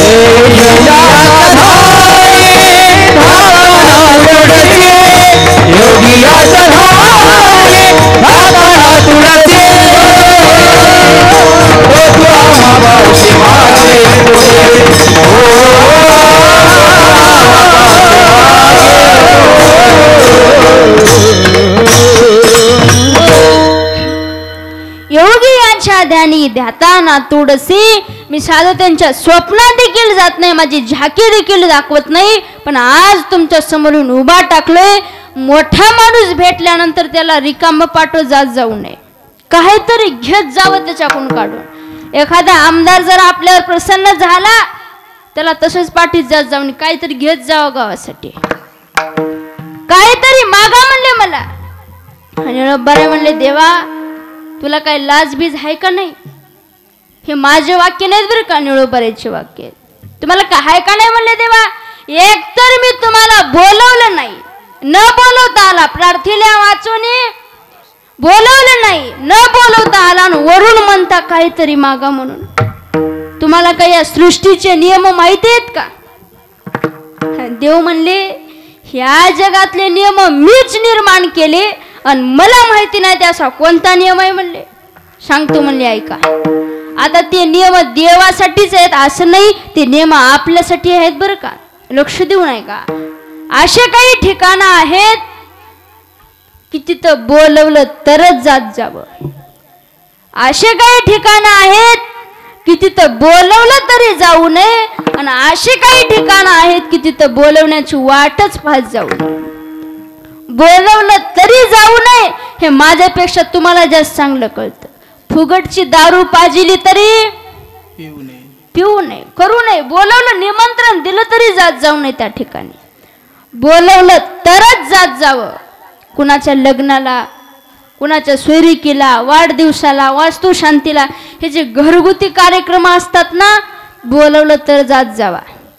योगी याचा धाये धागा तुडसी ओ गुलामा पासे मागे योगी यांच्या ध्यानी ध्याता ना तुडसी मी साधं त्यांच्या स्वप्नात देखील जात नाही माझी झाकी देखील दाखवत नाही पण आज तुमच्या समोरून उभा टाकलोय मोठा माणूस भेटल्यानंतर त्याला रिकाम पाठव जात जाऊ नये काहीतरी घेत जावं त्याच्याकडून काढून एखादा आमदार जर आपल्यावर प्रसन्न झाला त्याला तसंच पाठीत जात जाऊन काहीतरी घेत जावं गावासाठी काहीतरी मागा म्हणले मला आणि बरे म्हणले देवा तुला काय लाज बीज आहे का नाही हे माझे वाक्य नाहीत बरं का निळोबऱ्याचे वाक्य तुम्हाला काय आहे का नाही म्हणले देवा एकतर मी तुम्हाला बोलवलं नाही न बोलवता आला प्रार्थीला वाचून बोलवलं नाही न बोलवता आला वरून म्हणता काहीतरी मागा म्हणून तुम्हाला काही या सृष्टीचे नियम माहिती आहेत का देव म्हणले ह्या जगातले नियम मीच निर्माण केले आणि मला माहिती नाही त्याचा कोणता नियम आहे म्हणले सांगतो म्हणले ऐका आता ते नियम देवासाठीच आहेत असं नाही ते नियम आपल्यासाठी आहेत बरं का लक्ष देऊ नये का असे काही ठिकाणं आहेत की तिथं बोलवलं तरच जात जावं असे काही ठिकाणं आहेत की तिथं बोलवलं तरी जाऊ नये आणि असे काही ठिकाणं आहेत की तिथं बोलवण्याची वाटच पाहत जाऊ नये बोलवलं तरी जाऊ नये हे माझ्यापेक्षा तुम्हाला जास्त चांगलं कळतं फुगटची दारू पाजिली तरी पिऊ नये पिऊ नये करू नये बोलवलं निमंत्रण दिलं तरी जात जाऊ नये त्या ठिकाणी बोलवलं तरच जात जावं कुणाच्या लग्नाला कुणाच्या सोयरिकीला वाढदिवसाला वास्तुशांतीला हे जे घरगुती कार्यक्रम असतात ना बोलवलं तर जात जावा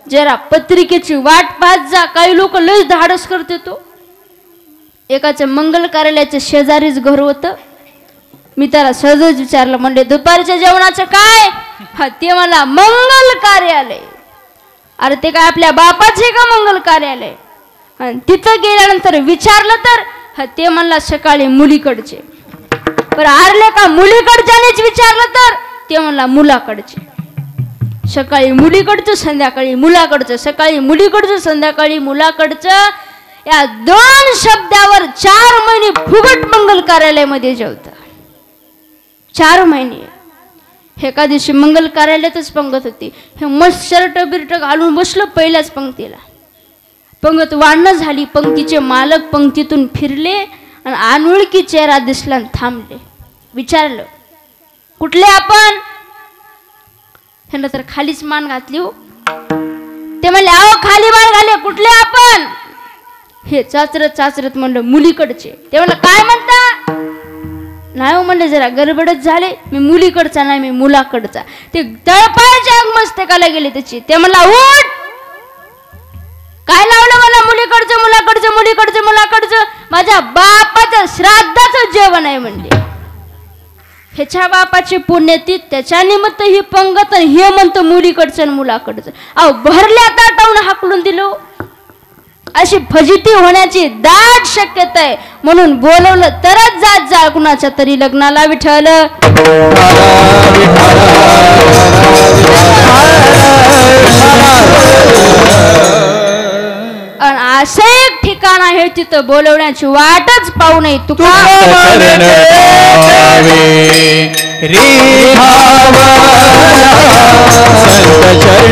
जरा पत्रिकेची वाट पाहत जा. काही लोक लयच धाडस करते. तो एकाच्या मंगल कार्यालयाच्या शेजारीच घर होतं. मी त्याला सहजच विचारलं, म्हणले दुपारच्या जेवणाचं काय? हा ते मला मंगल कार्यालय. अरे ते काय आपल्या बापाचे का मंगल कार्यालय? आणि तिथं गेल्यानंतर विचारलं तर हा ते म्हणला सकाळी मुलीकडचे. पण आरले का मुलीकडच्यानेच विचारलं तर ते म्हणला मुलाकडचे. सकाळी मुलीकडचं संध्याकाळी मुलाकडचं, सकाळी मुलीकडचं संध्याकाळी मुलाकडचं. या दोन शब्दावर चार महिने फुगट मंगल कार्यालयामध्ये जेवता. चार महिने एका दिवशी मंगल कार्यालयातच पंगत होती. हे मस्त शर्ट बिर्ट घालून बसलं पहिल्याच पंक्तीला. पंगत वाढणं झाली. पंक्तीचे मालक पंक्तीतून फिरले आणि अनोळखी चेहरा दिसला आणि थांबले. विचारलं कुठले आपण? ह्यानं तर खालीच मान घातली हो. ते म्हणले अहो खाली मान घाले, कुठले आपण? हे चाचरत चाचरत म्हणलं मुलीकडचे. ते म्हणलं काय म्हणता? नाही हो म्हणले जरा गडबडच झाले, मी मुलीकडचा नाही मी मुलाकडचा. ते तळपायाच्या आगमस्तकाला गेले त्याची. ते म्हणला उठ, काय लावलं मला मुलीकडचं मुलाकडचं मुलीकडचं मुलाकडचं? माझ्या बापाचं श्राद्धाचं जेवण आहे म्हणले. ह्याच्या बापाची पुण्यतीत त्याच्या निमित्त ही पंगत हे म्हणतं मुलीकडचं मुलाकडचं. अहो भरल्या ताटावून हाकलून दिलो. अशी फजिती होण्याची दाट शक्यता आहे. म्हणून बोलवलं तरच जात जा कुणाच्या तरी लग्नाला. विठ्ठल असं एक ठिकाण आहे तिथं बोलवण्याची वाटच पाहू नये. तुका संत चरण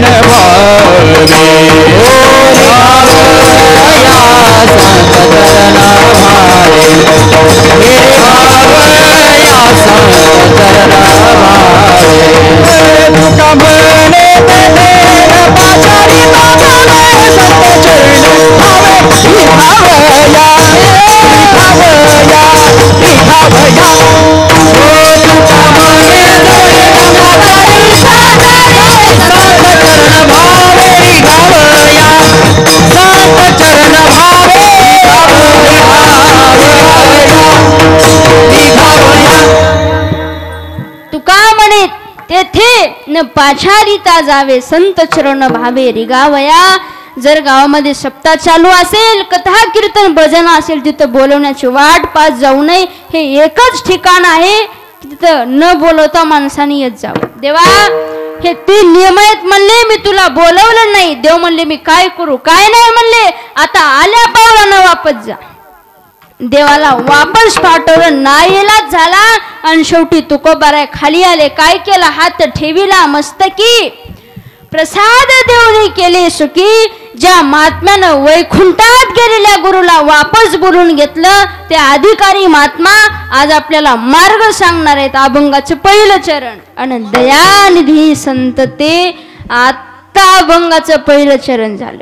तेथे न पाछारिता जावे संत चरण भावे रिगावया. जर गावामध्ये सप्ताह चालू असेल, कथा कीर्तन भजन असेल, तिथं बोलवण्याची वाट पास जाऊ नये. हे एकच ठिकाण आहे तिथं न बोलवता माणसाने येत जावं. देवा हे तीन नियम आहेत म्हणले, मी तुला बोलवलं नाही. देव म्हणले मी काय करू? काय नाही म्हणले, आता आल्या पावलानं वापस जा. देवाला वापस पाठवलं, नाईलाज झाला आणि शेवटी तुकोबाराय खाली आले. काय केलं? हात ठेविला मस्तकी, प्रसाद देऊनी केले सुखी. ज्या महात्म्यानं वैकुंठात गेलेल्या गुरुला वापस बोलून घेतलं, ते अधिकारी महात्मा आज आपल्याला मार्ग सांगणार आहेत. अभंगाचं पहिलं चरण आणि दयानिधी संत ते आता अभंगाचं पहिलं चरण झालं.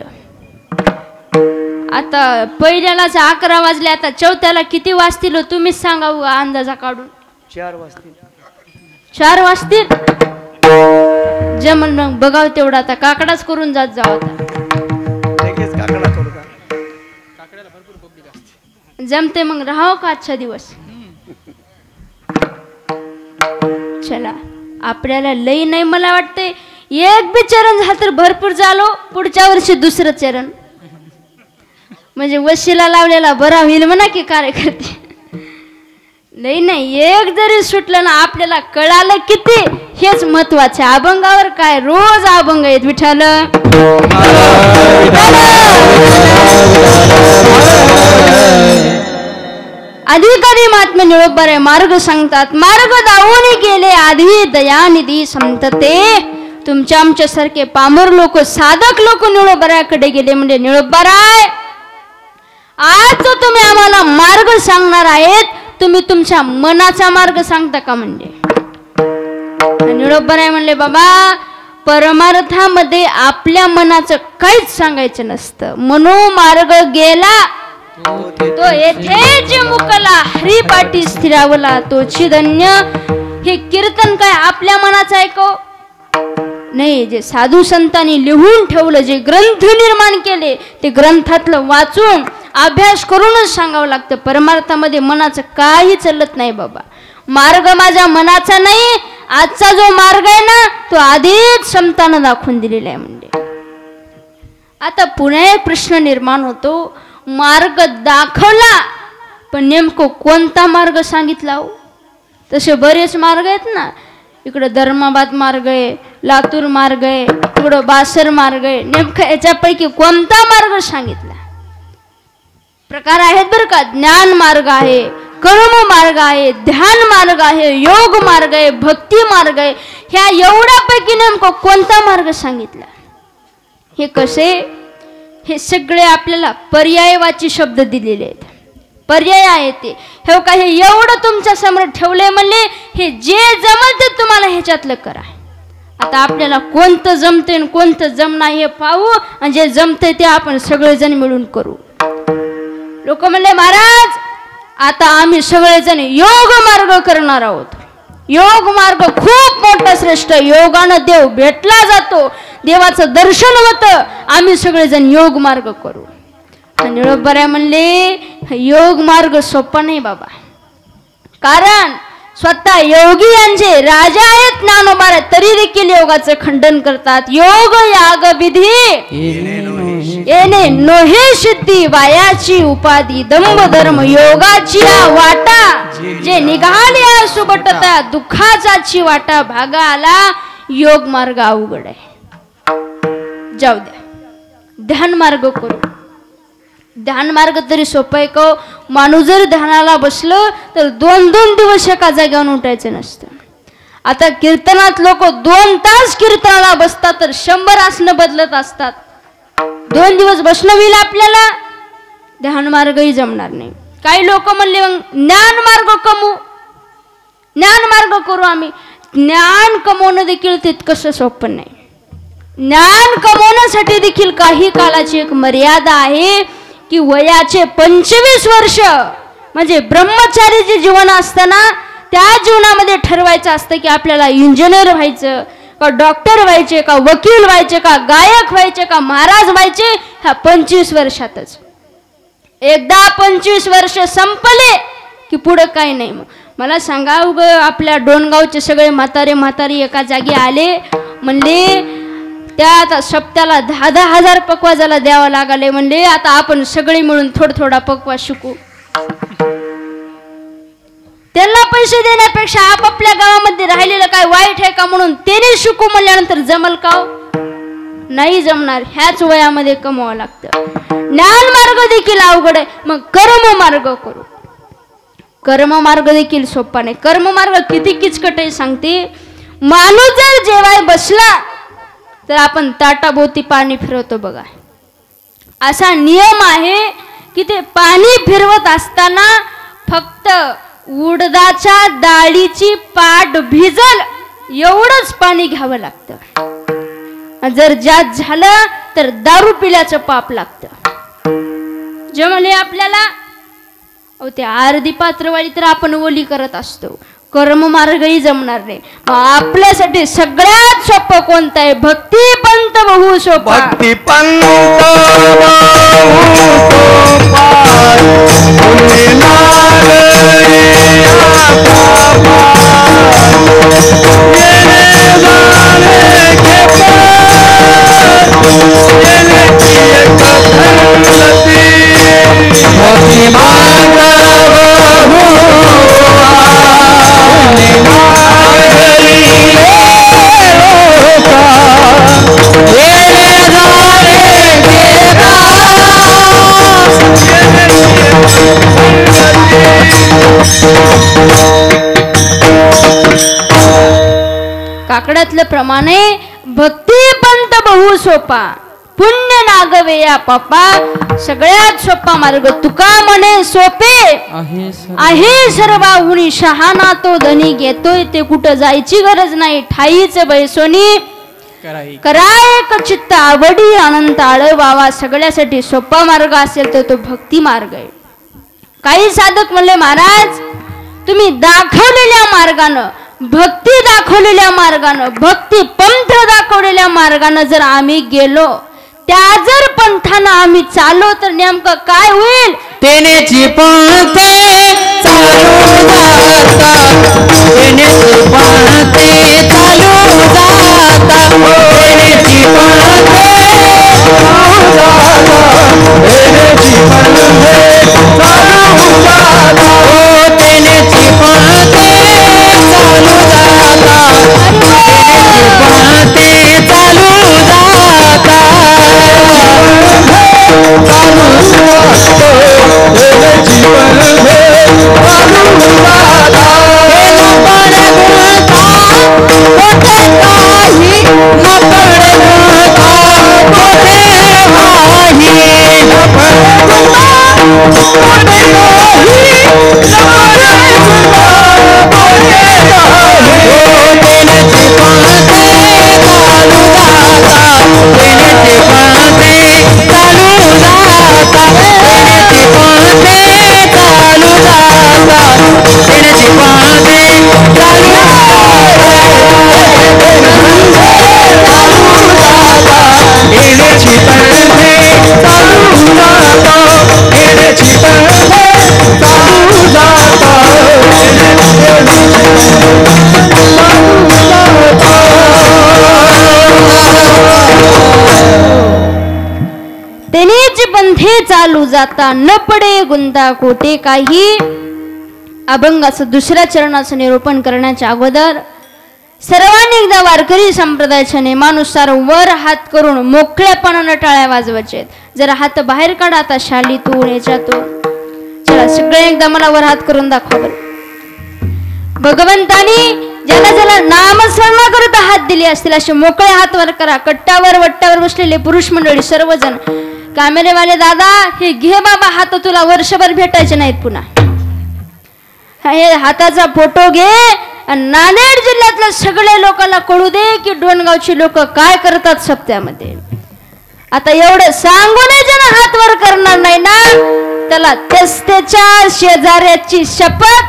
आता पहिल्यालाच अकरा वाजले, आता चौथ्याला किती वाजतील तुम्हीच सांगा अंदाजा काढून. चार वाजतील. चार वाजतील जमल मग बघाव तेवढा. आता काकडाच करून जात जाऊ. आता जमते मग राहाव का आजचा दिवस. चला आपल्याला लई नाही मला वाटतंय एक बी चरण झालं तर भरपूर झालो. पुढच्या वर्षी दुसरं चरण म्हणजे वशीला लावलेला बरा होईल म्हणा की कार्यकर्ते. नाही नाही एक जरी सुटलं ना आपल्याला कळालं किती हेच महत्वाचे. अभंगावर काय रोज अभंग आहेत. विठ्ठल अधिकारी महात्मे निळोबारे मार्ग सांगतात. मार्ग दावून गेले आधी दयानिधी संत ते. तुमच्या आमच्या सारखे पामर लोक साधक लोक निळोबाऱ्याकडे गेले म्हणजे निळोबाराय आज तो तुम्ही आम्हाला मार्ग सांगणार आहेत, तुम्ही तुमच्या मनाचा मार्ग सांगता का म्हणजे. निळोबाराय म्हणले बाबा परमार्थामध्ये आपल्या मनाचं काहीच सांगायचं नसतं. मनो मार्ग गेला तो येथेच मुकला, हरिपाठी स्थिरावला तोची धन्य. हे कीर्तन काय आपल्या मनाचं ऐकव नाही, जे साधू संतांनी लिहून ठेवलं, जे ग्रंथ निर्माण केले, ते ग्रंथातलं वाचून अभ्यास करूनच सांगावं लागतं. परमार्थामध्ये मनाचं काही चालत नाही बाबा. मार्ग माझ्या मनाचा नाही, आजचा जो मार्ग आहे ना तो आधीच संतानं दाखवून दिलेला आहे. म्हणजे आता पुन्हा एक प्रश्न निर्माण होतो, मार्ग दाखवला पण नेमकं कोणता मार्ग सांगितला हो? तसे बरेच मार्ग आहेत ना, इकडं धर्माबाद मार्ग आहे, लातूर मार्ग आहे, इकडं बासर मार्ग आहे. नेमकं याच्यापैकी कोणता मार्ग सांगितला? प्रकार आहेत बरं का. ज्ञान मार्ग आहे, कर्म मार्ग आहे, ध्यान मार्ग आहे, योग मार्ग आहे, भक्ती मार्ग आहे. ह्या एवढ्यापैकी नेमकं कोणता मार्ग सांगितला? हे कसे? हे सगळे आपल्याला पर्यायवाची शब्द दिलेले आहेत, पर्याय आहे ते. हे का हे एवढं तुमच्या समोर ठेवलंय म्हणले, हे जे जमल ते तुम्हाला ह्याच्यातलं करा. आता आपल्याला कोणतं जमतंय आणि कोणतं जमणार हे पाहू, आणि जे जमतंय ते आपण सगळेजण मिळून करू. लोक म्हणले, महाराज आता आम्ही सगळेजण योग मार्ग करणार आहोत. योग मार्ग खूप मोठा श्रेष्ठ, योगानं देव भेटला जातो, देवाचं दर्शन होतं, आम्ही सगळेजण योग मार्ग करू. निळोबराय म्हणले, योग मार्ग सोपा नाही बाबा. कारण स्वतः योगी यांचे राजा आहेत ज्ञानोबा, तरी देखील योगाचं खंडन करतात. योग याग विधी येणे नोहे सिद्धी, वायाची उपाधी दंभ धर्म योगाची वाटा, जे निघाले सुबटता दुःखाचाची वाटा, भागा आला योग मार्ग अवघड आहे. जाऊ द्या, ध्यान मार्ग करू. ध्यान मार्ग तरी सोपं आहे का? माणूस जर ध्यानाला बसलं तर दोन दोन दिवस एका जागेवर उठायचं नसतं. आता कीर्तनात लोक दोन तास कीर्तनाला बसतात, तर शंभर आसनं बदलत असतात. दोन दिवस बसणं होईल आपल्याला, ध्यान मार्गही जमणार नाही. काही लोक म्हणले मग ज्ञान मार्ग कमवू, ज्ञान मार्ग करू आम्ही. ज्ञान कमवणं देखील तितकंसं सोपं नाही. ज्ञान कमवण्यासाठी देखील काही कालाची एक मर्यादा आहे की वयाचे पंचवीस वर्ष म्हणजे ब्रह्मचारी जे जीवन असतं ना, त्या जीवनामध्ये ठरवायचं असतं की आपल्याला इंजिनियर व्हायचं का, डॉक्टर व्हायचे का, वकील व्हायचे का, गायक व्हायचे का, महाराज व्हायचे. ह्या पंचवीस वर्षातच एकदा पंचवीस वर्ष संपले की पुढं काही नाही. मग मला सांगा, उग आपल्या डोणगावचे सगळे म्हातारे म्हातारी एका जागी आले, म्हणले त्या आता सप्त्याला दहा दहा हजार पकवाजाला द्यावं लागले. म्हणले आता आपण सगळे मिळून थोडा थोडा पकवाज शिकू. त्यांना पैसे देण्यापेक्षा आपापल्या गावामध्ये राहिलेलं काय वाईट आहे का म्हणून त्याने शिकू म्हणल्यानंतर जमल का? नाही जमणार. ह्याच वयामध्ये कमवावं लागतं. ज्ञान मार्ग देखील अवघड आहे, मग कर्म मार्ग करू. कर्म मार्ग देखील सोपा नाही. कर्म मार्ग किती किचकट आहे सांगते. माणूस जर जेवाय बसला तर आपण ताटाभोवती पाणी फिरवतो बघा. असा नियम आहे की ते पाणी फिरवत असताना फक्त उडदाच्या डाळीची पाट भिजल एवढंच पाणी घ्यावं लागतं. जर जास्त झालं तर दारू पिल्याचं पाप लागतं. जमले आपल्याला अहो ते अर्धी पात्रवाळी तर आपण ओली करत असतो. कर्म मार्गही जमणार नाही. आपल्यासाठी सगळ्यात सोपं कोणतं आहे? भक्ती पंत बहु सोपा. भक्ती पंत काकड्यातल्या प्रमाणे भक्ती पंत बहु सोपा, पुण्य नागवे या पापा. सगळ्यात सोपा मार्ग तुका म्हणे सोपे आहे सर्वाहुनी शहाणा तो धनी घेतोय ते कुठं जायची गरज नाही. ठाईच बैसोनी कराय एक चित्त आवडी अनंत आळवावा. सगळ्यासाठी सोपा मार्ग असेल तर तो भक्ती मार्ग आहे. काही साधक म्हणले महाराज तुम्ही दाखवलेल्या मार्गानं भक्ती दाखवलेल्या मार्गानं, भक्ती पंथ दाखवलेल्या मार्गानं जर आम्ही गेलो, त्या जर पंथानं आम्ही चाललो तर नेमकं काय होईल? तेनेची पंथे चालू जाता, तेनेची पंथे चालू जाता, तेनेची पंथे चालू जाता, तेनेची पंथे चालू जाता, ओ तेनेची पंथे चालू जाता, तेनेची पंथे चालू जाता, चालू जाता, तेनेची पंथे चालू जाता, हे नपड गुणता कोठे काही, नपड गुणता कोठे काही, नपड गुणता कोठे काही, नपड गुणता कोठे काही, ओ तेनेची पंथे चालू जाता, तेनेची पंथे चालू जाता, तेनेची पंथे चालू जाता, तेनेची पंथे चालू जाता, तेनेची पंथे चालू जाता, तेनेची पंथे चालू जाता, तेनेच पंथे चालू जाता, न पडे गुंता कोटे काही. अभंगाचं दुसऱ्या चरणाचं निरूपण करण्याच्या अगोदर सर्वांनी एकदा वारकरी संप्रदायाच्या नियमानुसार वर हात करून मोकळ्यापणानं टाळ्या वाजवायचे. जरा हात बाहेर काढा आता शालीतून याच्यातून. चला सगळे एकदा मला वर हात करून दाखवा बरं. भगवंतानी ज्याला ज्याला नामस्मरणाकरिता हात दिले असतील असे मोकळे हात वर करा. कट्टावर वट्टावर बसलेले पुरुष मंडळी सर्वजण, कॅमेरेवाले दादा हे घे बाबा हात, तुला वर्षभर भेटायचे नाहीत पुन्हा. हे हाताचा फोटो घे आणि नांदेड जिल्ह्यातल्या सगळ्या लोकांना कळू दे की डोणगावची लोक काय करतात सप्त्यामध्ये. आता एवढं सांगून ज्यानं हात वर करणार नाही ना त्याला तेच त्याच्या शेजाऱ्याची शपथ.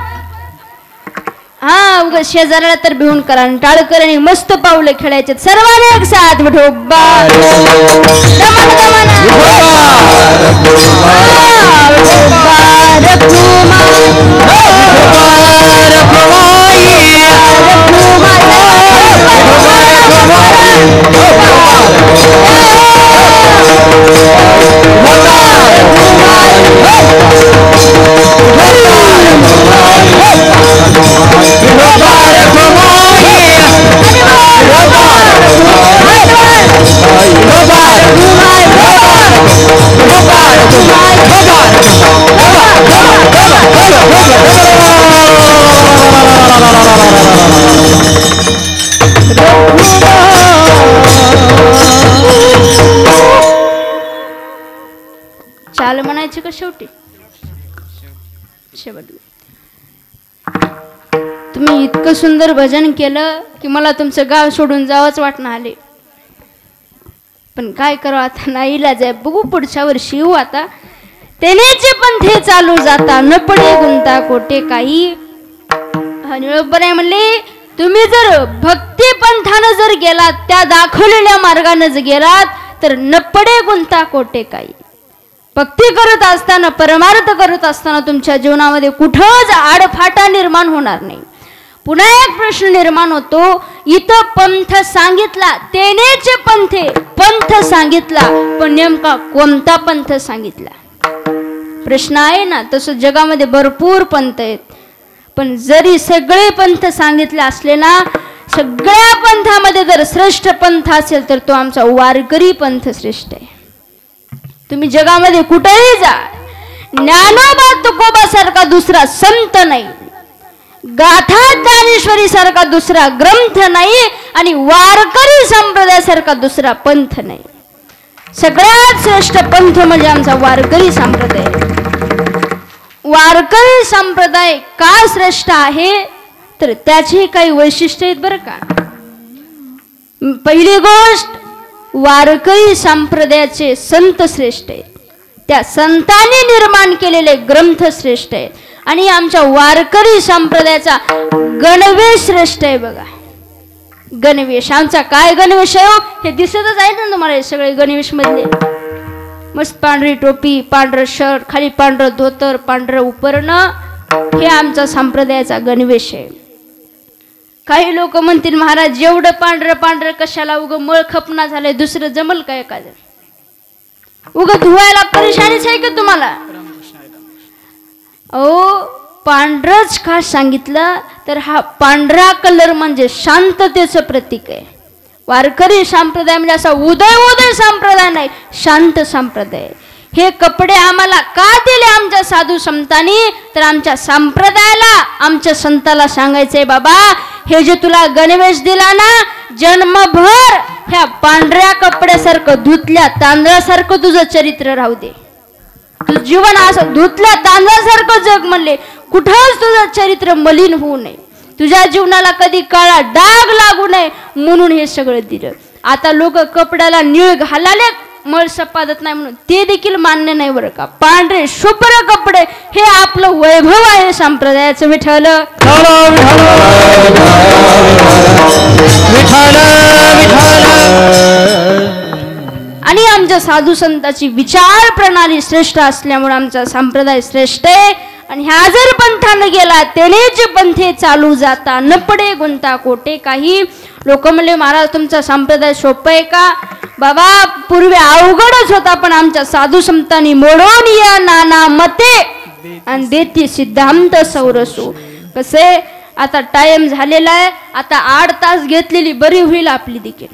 हा उगा शेजाऱ्याला तर भिवून करा. टाळकर आणि मस्त पावले खेळायचे सर्वांनी एक साथ बैठो. बार चाल म्हणायची का शेवटी शेवट. तुम्ही इतकं सुंदर भजन केलं की मला तुमचं गाव सोडून जावंच वाटणं आले. पण काय करावं आता, नाईलाज आहे. बघू पुढच्या वर्षी येऊ आता. तेनेचे पंथे चालू जाता, न पडे गुंता कोटे काही. निळोबराय म्हणले तुम्ही जर भक्ती पंथानं जर गेलात, त्या दाखवलेल्या मार्गानं जर गेलात तर न पडे गुंता कोटे काही. भक्ती करत असताना, परमार्थ करत असताना तुमच्या जीवनामध्ये कुठंच आडफाटा निर्माण होणार नाही. पुन्हा एक प्रश्न निर्माण होतो, इथं पंथ सांगितला, तेनेचे पंथे पंथ सांगितला, पण नेमका कोणता पंथ सांगितला प्रश्न आहे ना. तसं जगामध्ये भरपूर पंथ आहेत, पण जरी सगळे पंथ सांगितले असले ना, सगळ्या पंथामध्ये जर श्रेष्ठ पंथ असेल तर तो आमचा वारकरी पंथ श्रेष्ठ आहे. तुम्ही जगामध्ये कुठेही जा, ज्ञानोबा तुकोबा सारखा दुसरा संत नाही, गाथा ज्ञानेश्वरी सारखा दुसरा ग्रंथ नाही, आणि वारकरी संप्रदायासारखा दुसरा पंथ नाही. सगळ्यात श्रेष्ठ पंथ म्हणजे आमचा वारकरी संप्रदाय. वारकरी संप्रदाय का श्रेष्ठ आहे तर त्याची काही वैशिष्ट्य आहेत बरं का. पहिली गोष्ट, वारकरी संप्रदायाचे संत श्रेष्ठ आहेत, त्या संतांनी निर्माण केलेले ग्रंथ श्रेष्ठ आहेत, आणि आमच्या वारकरी संप्रदायाचा गणवेश श्रेष्ठ आहे बघा. गणवेश आमचा काय गणवेश आहे हो, हे दिसतच आहे ना तुम्हाला. सगळे गणवेश मधले मस्त पांढरी टोपी, पांढरं शर्ट, खाली पांढरं धोतर, पांढरं उपरणं, हे आमचा संप्रदायाचा गणवेश आहे. काही लोक म्हणतील महाराज एवढं पांढरं पांढरं कशाला, उग मळ खपना झालंय, दुसरं जमल का एखादं, उग धुवायला परेशानीच आहे का तुम्हाला. ओ पांढरच का सांगितलं तर हा पांढरा कलर म्हणजे शांततेचं प्रतीक आहे. वारकरी संप्रदाय म्हणजे असा उदय उदय संप्रदाय नाही, शांत संप्रदाय. हे कपडे आम्हाला का दिले आमच्या साधू संतांनी, तर आमच्या संप्रदायाला, आमच्या संताला सांगायचंय बाबा हे जे तुला गणवेश दिला ना, जन्मभर ह्या पांढऱ्या कपड्यासारखं धुतल्या तांदळासारखं तुझं चरित्र राहू दे. तुझं जीवन असं धुतल्या तांदळासारखं जग म्हणले, कुठंच तुझं चरित्र मलिन होऊ नये, तुझ्या जीवनाला कधी काळा डाग लागू नये म्हणून हे सगळं दिलं. आता लोक कपड्याला निळ घालाले, मळ सपादत नाही म्हणून ते देखील मान्य नाही बरं का. पांढरे शुभ्र कपडे हे आपलं वैभव आहे संप्रदायाचं. विठ्ठल आणि आमच्या साधू संतांची विचार प्रणाली श्रेष्ठ असल्यामुळे आमचा संप्रदाय श्रेष्ठ आहे. आणि ह्या जर पंथानं गेला तेनेच पंथे चालू जाता, न पडे गुंता कोटे काही. लोक म्हणले महाराज तुमचा संप्रदाय सोपं आहे का. बाबा पूर्वी अवघडच होता, पण आमच्या साधू संतांनी मोडून या नाना मते आणि देती सिद्धांत सौरसू. कसे आता टाइम झालेला आहे, आता आठ तास घेतलेली बरी होईल आपली देखील.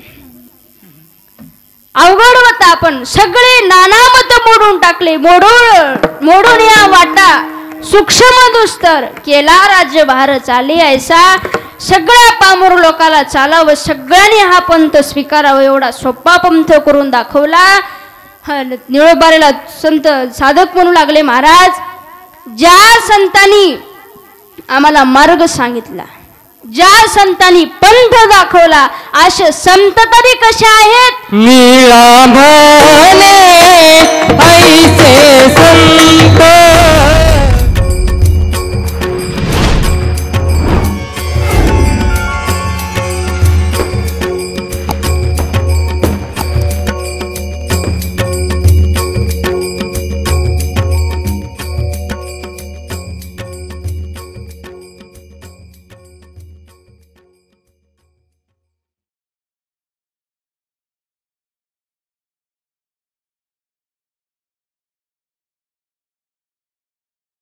अवघड होता, आपण सगळे नाना मत मोडून टाकले. मोडून मोडून या वाटा सूक्ष्म दुस्तर केला राज्यभार चाले ऐसा. सगळ्या पामर लोकाला चालावं, सगळ्यांनी हा पंथ स्वीकारावा, एवढा सोपा पंथ करून दाखवला. निळोबारेला संत साधक म्हणू लागले महाराज ज्या संतांनी आम्हाला मार्ग सांगितला, ज्या संतांनी पंथ दाखवला, असे संत तरी कसे आहेत. नीळा म्हणे ऐसे संत